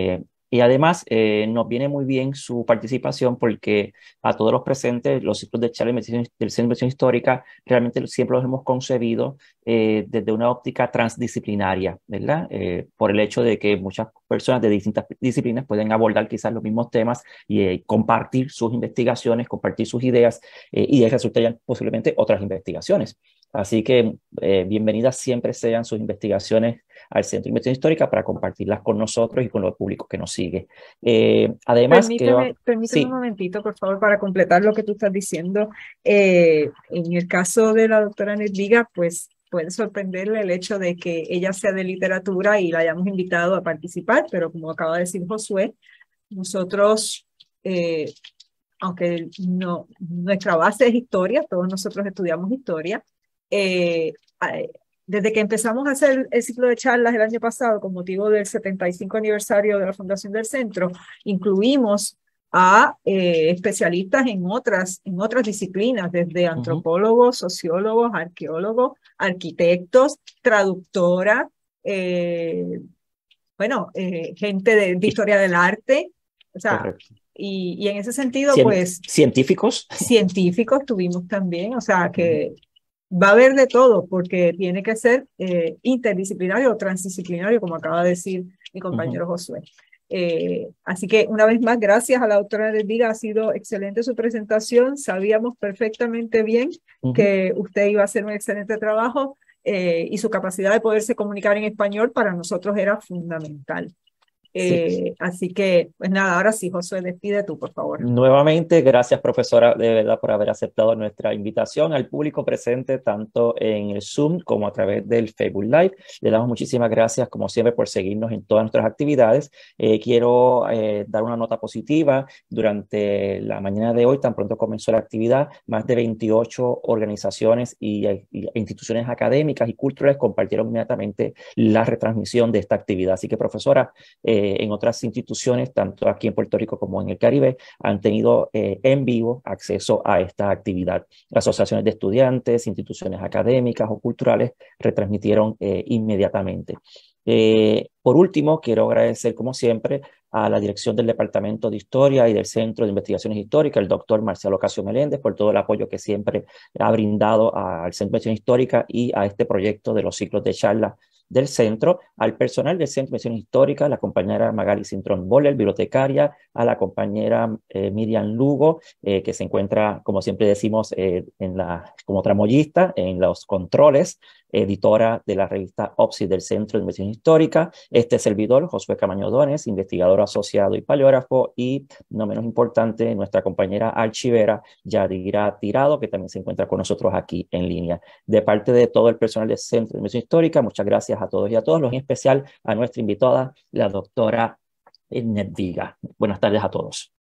Y además nos viene muy bien su participación porque a todos los presentes, los ciclos de charla del Centro de Investigación Histórica, realmente siempre los hemos concebido desde una óptica transdisciplinaria, ¿verdad? Por el hecho de que muchas personas de distintas disciplinas pueden abordar quizás los mismos temas y compartir sus investigaciones, compartir sus ideas y de ahí resultarían posiblemente otras investigaciones. Así que bienvenidas siempre sean sus investigaciones al Centro de Investigación Histórica para compartirlas con nosotros y con los públicos que nos sigue. Además, Permíteme un sí, momentito, por favor, para completar lo que tú estás diciendo. En el caso de la doctora Nedviga, pues puede sorprenderle el hecho de que ella sea de literatura y la hayamos invitado a participar, pero como acaba de decir Josué, nosotros, aunque nuestra base es historia, todos nosotros estudiamos historia, eh, desde que empezamos a hacer el ciclo de charlas el año pasado con motivo del 75 aniversario de la fundación del centro, incluimos a especialistas en otras disciplinas, desde antropólogos, sociólogos, arqueólogos, arquitectos, traductoras, gente de historia del arte, o sea, y en ese sentido, pues... Científicos. Científicos tuvimos también, o sea, que va a haber de todo, porque tiene que ser interdisciplinario o transdisciplinario, como acaba de decir mi compañero Josué. Así que una vez más, gracias a la doctora Nedviga, ha sido excelente su presentación, sabíamos perfectamente bien que usted iba a hacer un excelente trabajo y su capacidad de poderse comunicar en español para nosotros era fundamental. Sí. Así que, pues nada, ahora sí, Josué, despide tú, por favor. Nuevamente, gracias, profesora, de verdad, por haber aceptado nuestra invitación al público presente, tanto en el Zoom como a través del Facebook Live. Le damos muchísimas gracias, como siempre, por seguirnos en todas nuestras actividades. Quiero dar una nota positiva. Durante la mañana de hoy, tan pronto comenzó la actividad, más de 28 organizaciones e instituciones académicas y culturales compartieron inmediatamente la retransmisión de esta actividad. Así que, profesora, en otras instituciones, tanto aquí en Puerto Rico como en el Caribe, han tenido en vivo acceso a esta actividad. Asociaciones de estudiantes, instituciones académicas o culturales retransmitieron inmediatamente. Por último, quiero agradecer, como siempre, a la dirección del Departamento de Historia y del Centro de Investigaciones Históricas, el doctor Marcial Ocasio Meléndez, por todo el apoyo que siempre ha brindado al Centro de Investigación Histórica y a este proyecto de los ciclos de charla del centro, al personal del Centro de Investigación Histórica, la compañera Magali Cintrón Boller, bibliotecaria, a la compañera Miriam Lugo, que se encuentra, como siempre decimos, como tramoyista en los controles, editora de la revista OPSI del Centro de Investigación Histórica, este servidor, Josué Camaño Dones, investigador asociado y paleógrafo, y no menos importante, nuestra compañera archivera, Yadira Tirado, que también se encuentra con nosotros aquí en línea. De parte de todo el personal del Centro de Investigación Histórica, muchas gracias a todos y a todos, en especial a nuestra invitada, la doctora Nedviga. Buenas tardes a todos.